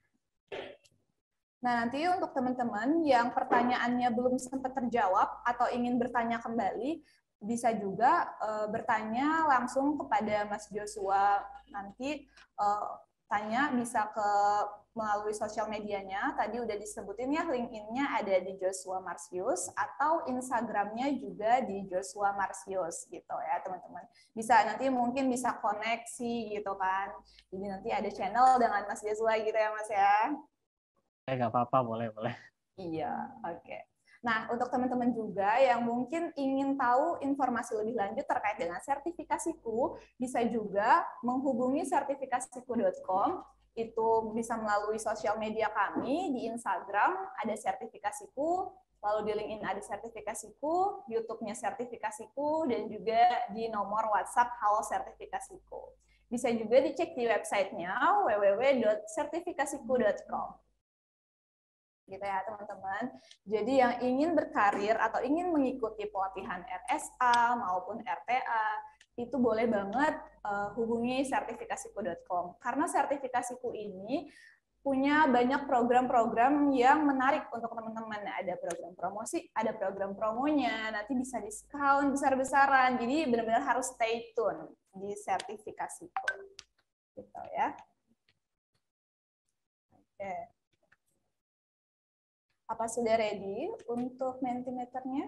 Nah, nanti untuk teman-teman yang pertanyaannya belum sempat terjawab atau ingin bertanya kembali, bisa juga uh, bertanya langsung kepada Mas Joshua. Nanti uh, tanya bisa ke melalui sosial medianya, tadi udah disebutin ya, LinkedIn-nya ada di Joshua Marsius, atau Instagram-nya juga di Joshua Marsius gitu ya teman-teman. Bisa nanti mungkin bisa koneksi gitu kan, jadi nanti ada channel dengan Mas Joshua gitu ya Mas ya. Eh nggak apa-apa, boleh boleh. Iya, oke. Okay. Nah, untuk teman-teman juga yang mungkin ingin tahu informasi lebih lanjut terkait dengan sertifikasiku, bisa juga menghubungi sertifikasiku dot com Itu bisa melalui sosial media kami, di Instagram ada sertifikasiku, lalu di LinkedIn ada sertifikasiku, YouTube-nya sertifikasiku, dan juga di nomor WhatsApp Halo Sertifikasiku. Bisa juga dicek di websitenya w w w dot sertifikasiku dot com. Gitu ya teman-teman. Jadi yang ingin berkarir atau ingin mengikuti pelatihan R S A maupun R T A, itu boleh banget uh, hubungi sertifikasiku dot com. Karena sertifikasiku ini punya banyak program-program yang menarik untuk teman-teman. Ada program promosi, ada program promonya, nanti bisa diskon besar-besaran. Jadi benar-benar harus stay tune di sertifikasiku. Gitu ya. Oke. Apa sudah ready untuk Mentimeternya?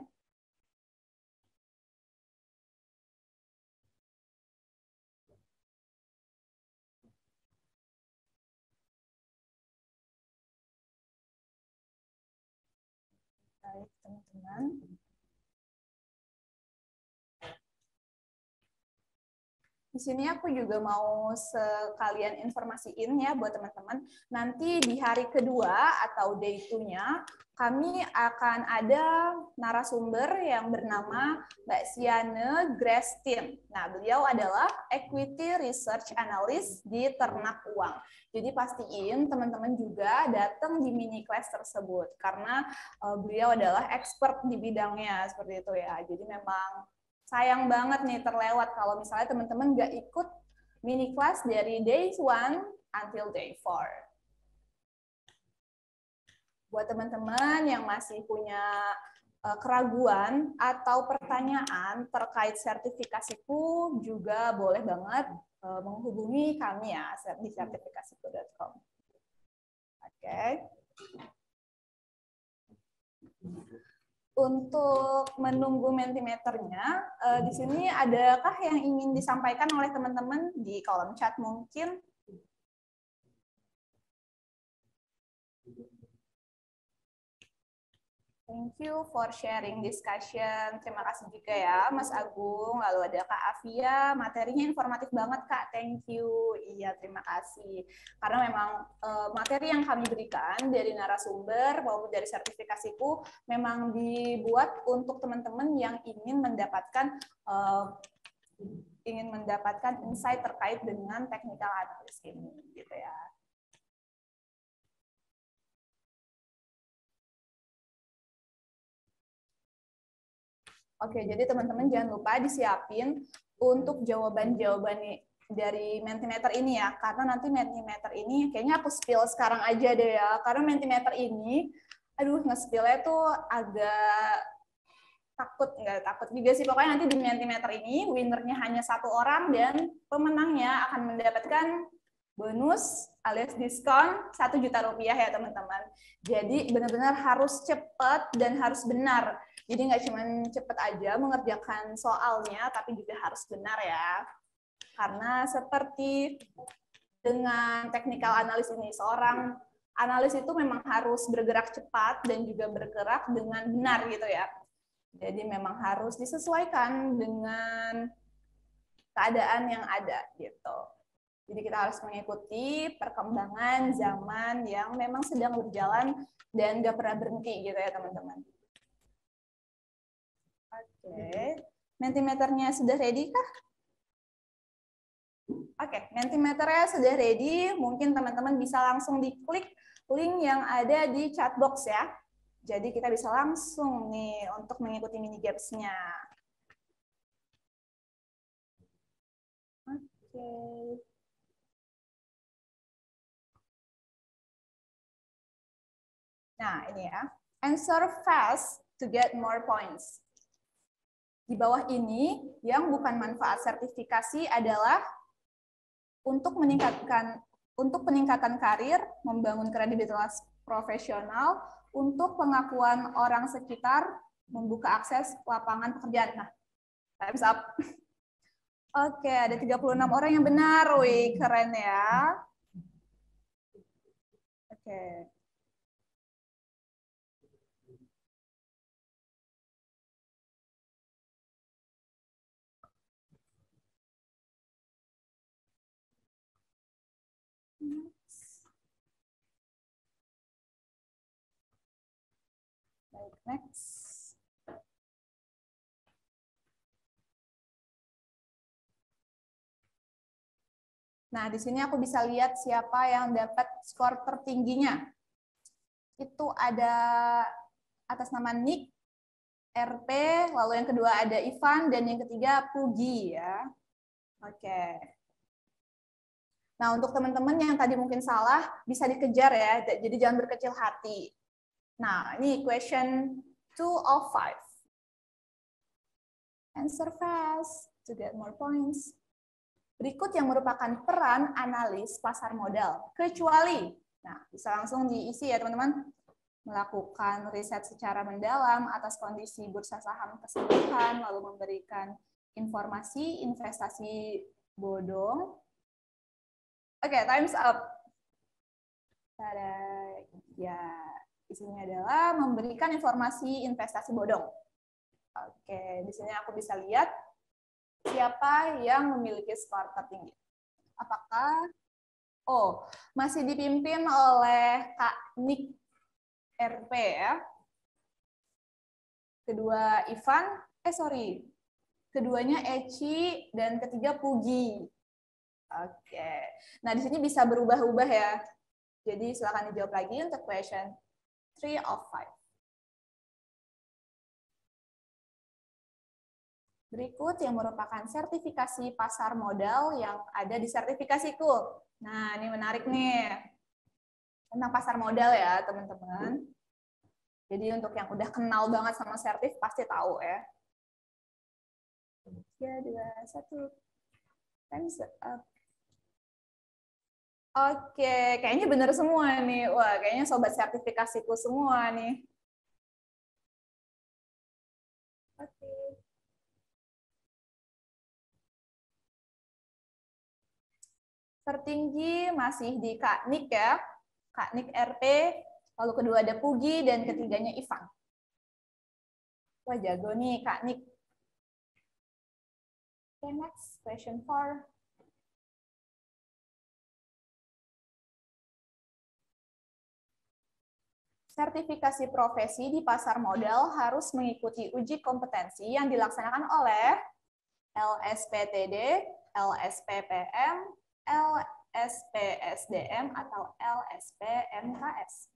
Baik, teman-teman. Di sini aku juga mau sekalian informasiin ya buat teman-teman. Nanti di hari kedua atau day two-nya, kami akan ada narasumber yang bernama Mbak Siane Grestin. Nah, beliau adalah Equity Research Analyst di Ternak Uang. Jadi pastiin teman-teman juga datang di mini class tersebut karena uh, beliau adalah expert di bidangnya seperti itu ya. Jadi memang sayang banget nih terlewat kalau misalnya teman-teman nggak ikut mini class dari day one until day four. Buat teman-teman yang masih punya uh, keraguan atau pertanyaan terkait sertifikasiku juga boleh banget uh, menghubungi kami ya di sertifikasiku dot com. Oke. Okay. Untuk menunggu Mentimeternya, uh, di sini adakah yang ingin disampaikan oleh teman-teman di kolom chat mungkin? Thank you for sharing discussion. Terima kasih juga ya Mas Agung. Lalu ada Kak Afia, materinya informatif banget Kak. Thank you. Iya, terima kasih. Karena memang uh, materi yang kami berikan dari narasumber maupun dari sertifikasiku memang dibuat untuk teman-teman yang ingin mendapatkan uh, ingin mendapatkan insight terkait dengan technical analysis ini, gitu ya. Oke, jadi teman-teman jangan lupa disiapin untuk jawaban-jawaban dari Mentimeter ini ya, karena nanti Mentimeter ini kayaknya aku spill sekarang aja deh ya, karena Mentimeter ini, aduh nge-spillnya tuh agak takut, nggak takut juga sih, pokoknya nanti di Mentimeter ini winnernya hanya satu orang dan pemenangnya akan mendapatkan bonus alias diskon satu juta rupiah ya teman-teman. Jadi benar-benar harus cepat dan harus benar. Jadi nggak cuma cepat aja mengerjakan soalnya, tapi juga harus benar ya. Karena seperti dengan technical analysis ini, seorang analis itu memang harus bergerak cepat dan juga bergerak dengan benar gitu ya. Jadi memang harus disesuaikan dengan keadaan yang ada gitu. Jadi kita harus mengikuti perkembangan zaman yang memang sedang berjalan dan nggak pernah berhenti gitu ya teman-teman. Oke, Mentimeternya sudah ready kah? Oke, Mentimeternya sudah ready. Mungkin teman-teman bisa langsung diklik link yang ada di chat box ya. Jadi kita bisa langsung nih untuk mengikuti mini games-nya. Oke. Nah, ini ya. Answer fast to get more points. Di bawah ini, yang bukan manfaat sertifikasi adalah untuk meningkatkan untuk peningkatan karir, membangun kredibilitas profesional, untuk pengakuan orang sekitar, membuka akses lapangan pekerjaan. Nah, time's up. Oke, ada tiga puluh enam orang yang benar. Wih, keren ya. Oke. Baik, next. Nah, di sini aku bisa lihat siapa yang dapat skor tertingginya. Itu ada atas nama Nick, R P, lalu yang kedua ada Ivan, dan yang ketiga Pugi ya. Oke. Nah, untuk teman-teman yang tadi mungkin salah, bisa dikejar ya, jadi jangan berkecil hati. Nah, ini question two of five. Answer fast to get more points. Berikut yang merupakan peran analis pasar modal, kecuali, nah bisa langsung diisi ya teman-teman, melakukan riset secara mendalam atas kondisi bursa saham keseluruhan, lalu memberikan informasi investasi bodong. Oke, okay, time's up. Tada. Ya, isinya adalah memberikan informasi investasi bodong. Oke, okay, di sini aku bisa lihat siapa yang memiliki skor tertinggi. Apakah, oh, masih dipimpin oleh Kak Nick R P ya. Kedua Ivan, eh sorry, keduanya Eci, dan ketiga Pugi. Oke, nah di sini bisa berubah-ubah ya. Jadi silakan dijawab lagi untuk question three of five. Berikut yang merupakan sertifikasi pasar modal yang ada di sertifikasiku. Nah, ini menarik nih. Tentang pasar modal ya, teman-teman. Jadi untuk yang udah kenal banget sama sertif, pasti tahu ya. tiga, dua, satu. Time's up. Oke, kayaknya benar semua nih. Wah, kayaknya sobat sertifikasiku semua nih. Oke. Tertinggi masih di Kak Nick ya. Kak Nick R P, lalu kedua ada Pugi, dan ketiganya Ivan. Wah, jago nih Kak Nick. Oke, next, question four. Sertifikasi profesi di pasar modal harus mengikuti uji kompetensi yang dilaksanakan oleh L S P T D, L S P P M, L S P S D M, atau L S P M K S.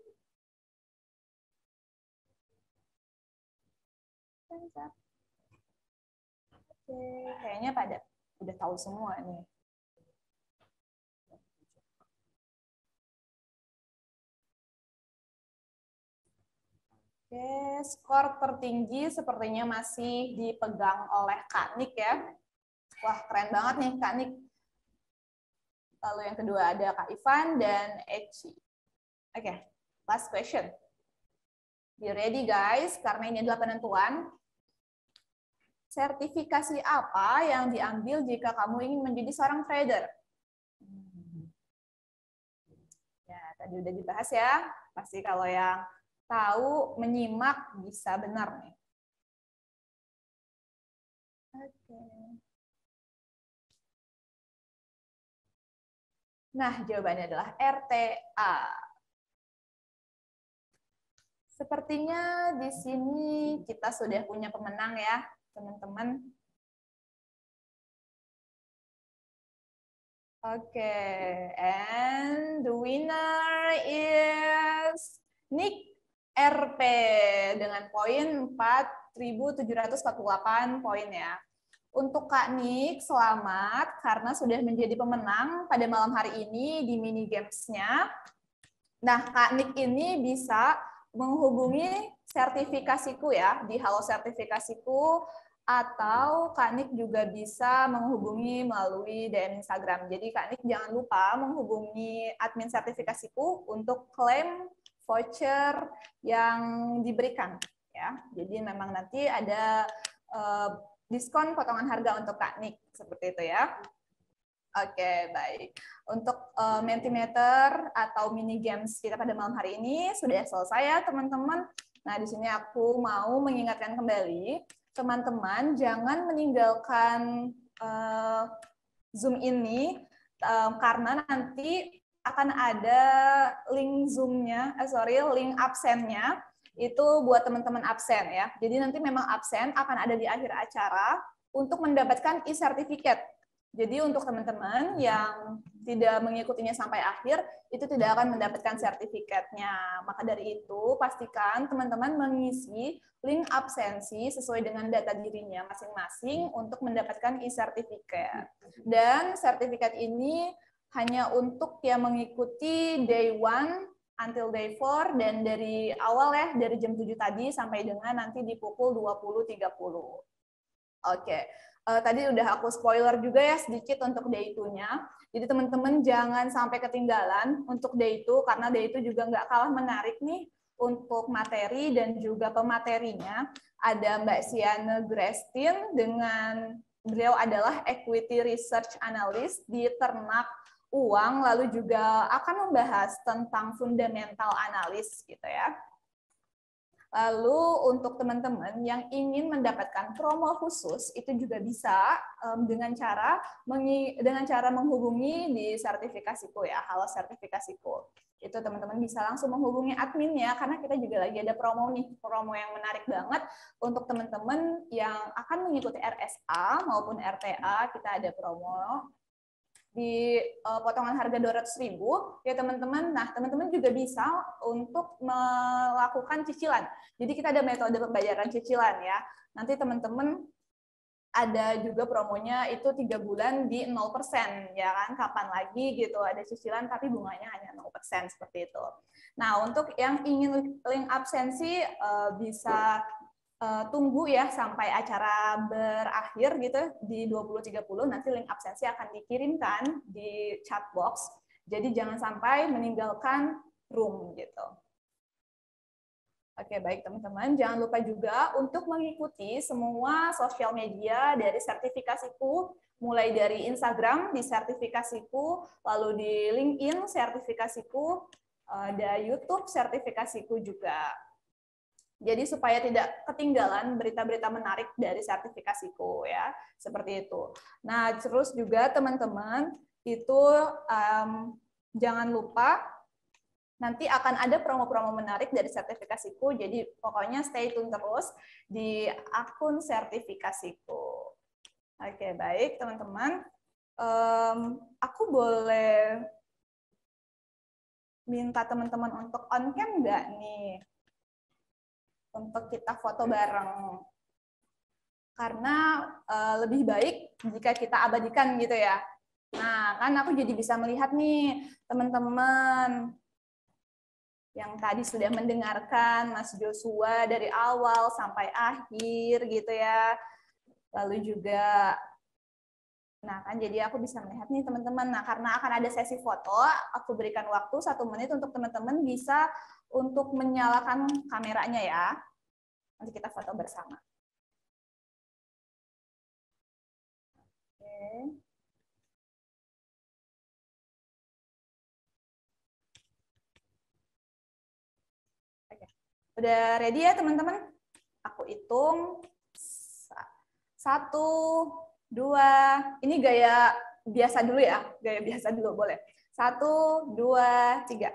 Oke, kayaknya pada udah tahu semua nih. Oke, skor tertinggi sepertinya masih dipegang oleh Kak Nick ya. Wah, keren banget nih Kak Nick. Lalu yang kedua ada Kak Ivan dan Eci. Oke, last question. Be ready guys, karena ini adalah penentuan. Sertifikasi apa yang diambil jika kamu ingin menjadi seorang trader? Ya, tadi udah dibahas ya. Pasti kalau yang tahu, menyimak, bisa benar nih. Oke. Nah, jawabannya adalah R T A. Sepertinya di sini kita sudah punya pemenang ya, teman-teman. Oke, okay. And the winner is Nick R P dengan poin empat ribu tujuh ratus empat puluh delapan poin ya. Untuk Kak Nick, selamat karena sudah menjadi pemenang pada malam hari ini di mini games-nya. Nah, Kak Nick ini bisa menghubungi sertifikasiku ya, di Halo Sertifikasiku, atau Kak Nick juga bisa menghubungi melalui D M Instagram. Jadi Kak Nick jangan lupa menghubungi admin sertifikasiku untuk klaim voucher yang diberikan ya. Jadi memang nanti ada uh, diskon potongan harga untuk Kak Nick seperti itu ya. Oke, baik. Untuk uh, Mentimeter atau mini games kita pada malam hari ini sudah selesai ya, teman-teman. Nah, di sini aku mau mengingatkan kembali, teman-teman jangan meninggalkan uh, Zoom ini uh, karena nanti akan ada link Zoom-nya, eh, sorry, link absennya itu buat teman-teman absen ya. Jadi nanti memang absen akan ada di akhir acara untuk mendapatkan e-certificate. Jadi untuk teman-teman yang tidak mengikutinya sampai akhir, itu tidak akan mendapatkan sertifikatnya. Maka dari itu, pastikan teman-teman mengisi link absensi sesuai dengan data dirinya masing-masing untuk mendapatkan e-certificate. Dan sertifikat ini hanya untuk yang mengikuti day one until day four, dan dari awal ya, dari jam tujuh tadi sampai dengan nanti di pukul dua puluh tiga puluh. Oke. Uh, tadi udah aku spoiler juga ya sedikit untuk day two-nya. Jadi teman-teman jangan sampai ketinggalan untuk day two, karena day two juga nggak kalah menarik nih untuk materi dan juga pematerinya. Ada Mbak Siana Grestin dengan beliau adalah Equity Research Analyst di Ternak Uang, lalu juga akan membahas tentang fundamental analis gitu ya. Lalu untuk teman-teman yang ingin mendapatkan promo khusus itu juga bisa um, dengan cara mengi, dengan cara menghubungi di sertifikasiku ya, halo sertifikasiku. Itu teman-teman bisa langsung menghubungi adminnya karena kita juga lagi ada promo nih, promo yang menarik banget untuk teman-teman yang akan mengikuti R S A maupun R T A, kita ada promo di uh, potongan harga dua ratus ribu ya teman-teman. Nah, teman-teman juga bisa untuk melakukan cicilan. Jadi kita ada metode pembayaran cicilan ya. Nanti teman-teman ada juga promonya itu tiga bulan di nol persen ya kan. Kapan lagi gitu ada cicilan tapi bunganya hanya nol persen seperti itu. Nah, untuk yang ingin link absensi uh, bisa Uh, tunggu ya sampai acara berakhir gitu di dua puluh tiga puluh, nanti link absensi akan dikirimkan di chat box. Jadi jangan sampai meninggalkan room gitu. Oke, baik teman-teman, jangan lupa juga untuk mengikuti semua sosial media dari sertifikasiku, mulai dari Instagram di sertifikasiku, lalu di LinkedIn sertifikasiku, ada YouTube sertifikasiku juga. Jadi supaya tidak ketinggalan berita-berita menarik dari sertifikasiku ya, seperti itu. Nah, terus juga teman-teman itu um, jangan lupa nanti akan ada promo-promo menarik dari sertifikasiku. Jadi pokoknya stay tune terus di akun sertifikasiku. Oke, baik teman-teman. Um, aku boleh minta teman-teman untuk on cam nggak nih? Untuk kita foto bareng. Karena uh, lebih baik jika kita abadikan gitu ya. Nah, kan aku jadi bisa melihat nih teman-teman yang tadi sudah mendengarkan Mas Joshua dari awal sampai akhir gitu ya. Lalu juga, nah kan jadi aku bisa melihat nih teman-teman. Nah, karena akan ada sesi foto, aku berikan waktu satu menit untuk teman-teman bisa untuk menyalakan kameranya ya. Nanti kita foto bersama. Oke. Oke. Udah ready ya teman-teman? Aku hitung. Satu, dua. Ini gaya biasa dulu ya. Gaya biasa dulu boleh. Satu, dua, tiga.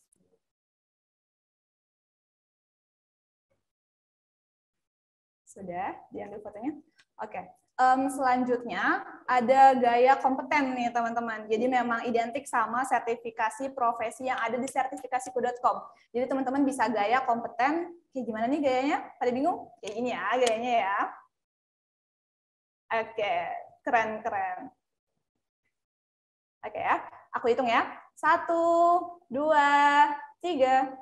Sudah diambil fotonya? Oke. Um, selanjutnya ada gaya kompeten nih teman-teman. Jadi memang identik sama sertifikasi profesi yang ada di sertifikasiku dot com. Jadi teman-teman bisa gaya kompeten. Kayak gimana nih gayanya? Pada bingung? Kayak gini ya gayanya ya. Oke, keren-keren. Oke ya, aku hitung ya. Satu, dua, tiga.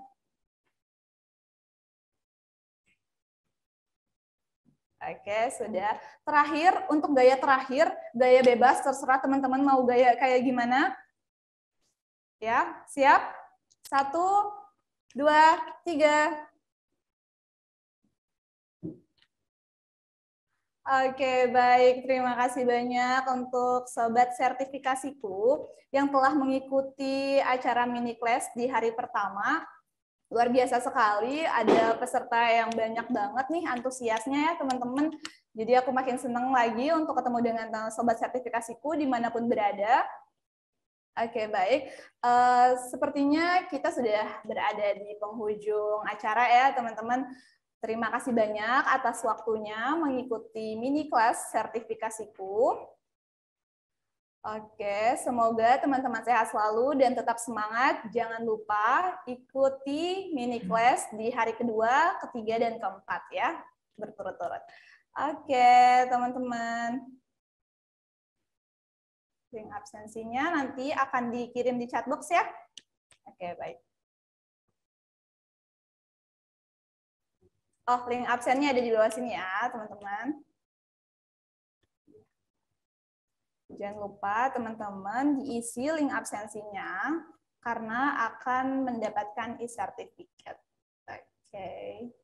Oke, sudah. Terakhir, untuk gaya terakhir, gaya bebas, terserah teman-teman mau gaya kayak gimana. Ya, siap? Satu, dua, tiga. Oke, baik. Terima kasih banyak untuk sobat sertifikasiku yang telah mengikuti acara mini class di hari pertama. Luar biasa sekali, ada peserta yang banyak banget nih antusiasnya ya teman-teman. Jadi aku makin senang lagi untuk ketemu dengan sobat sertifikasiku dimanapun berada. Oke, baik. Uh, sepertinya kita sudah berada di penghujung acara ya, teman-teman. Terima kasih banyak atas waktunya mengikuti mini kelas sertifikasiku. Oke, semoga teman-teman sehat selalu dan tetap semangat. Jangan lupa ikuti mini class di hari kedua, ketiga, dan keempat ya, berturut-turut. Oke, teman-teman. Link absensinya nanti akan dikirim di chat box ya. Oke, baik. Oh, link absennya ada di bawah sini ya, teman-teman. Jangan lupa teman-teman diisi link absensinya karena akan mendapatkan e-certificate. Oke. Okay.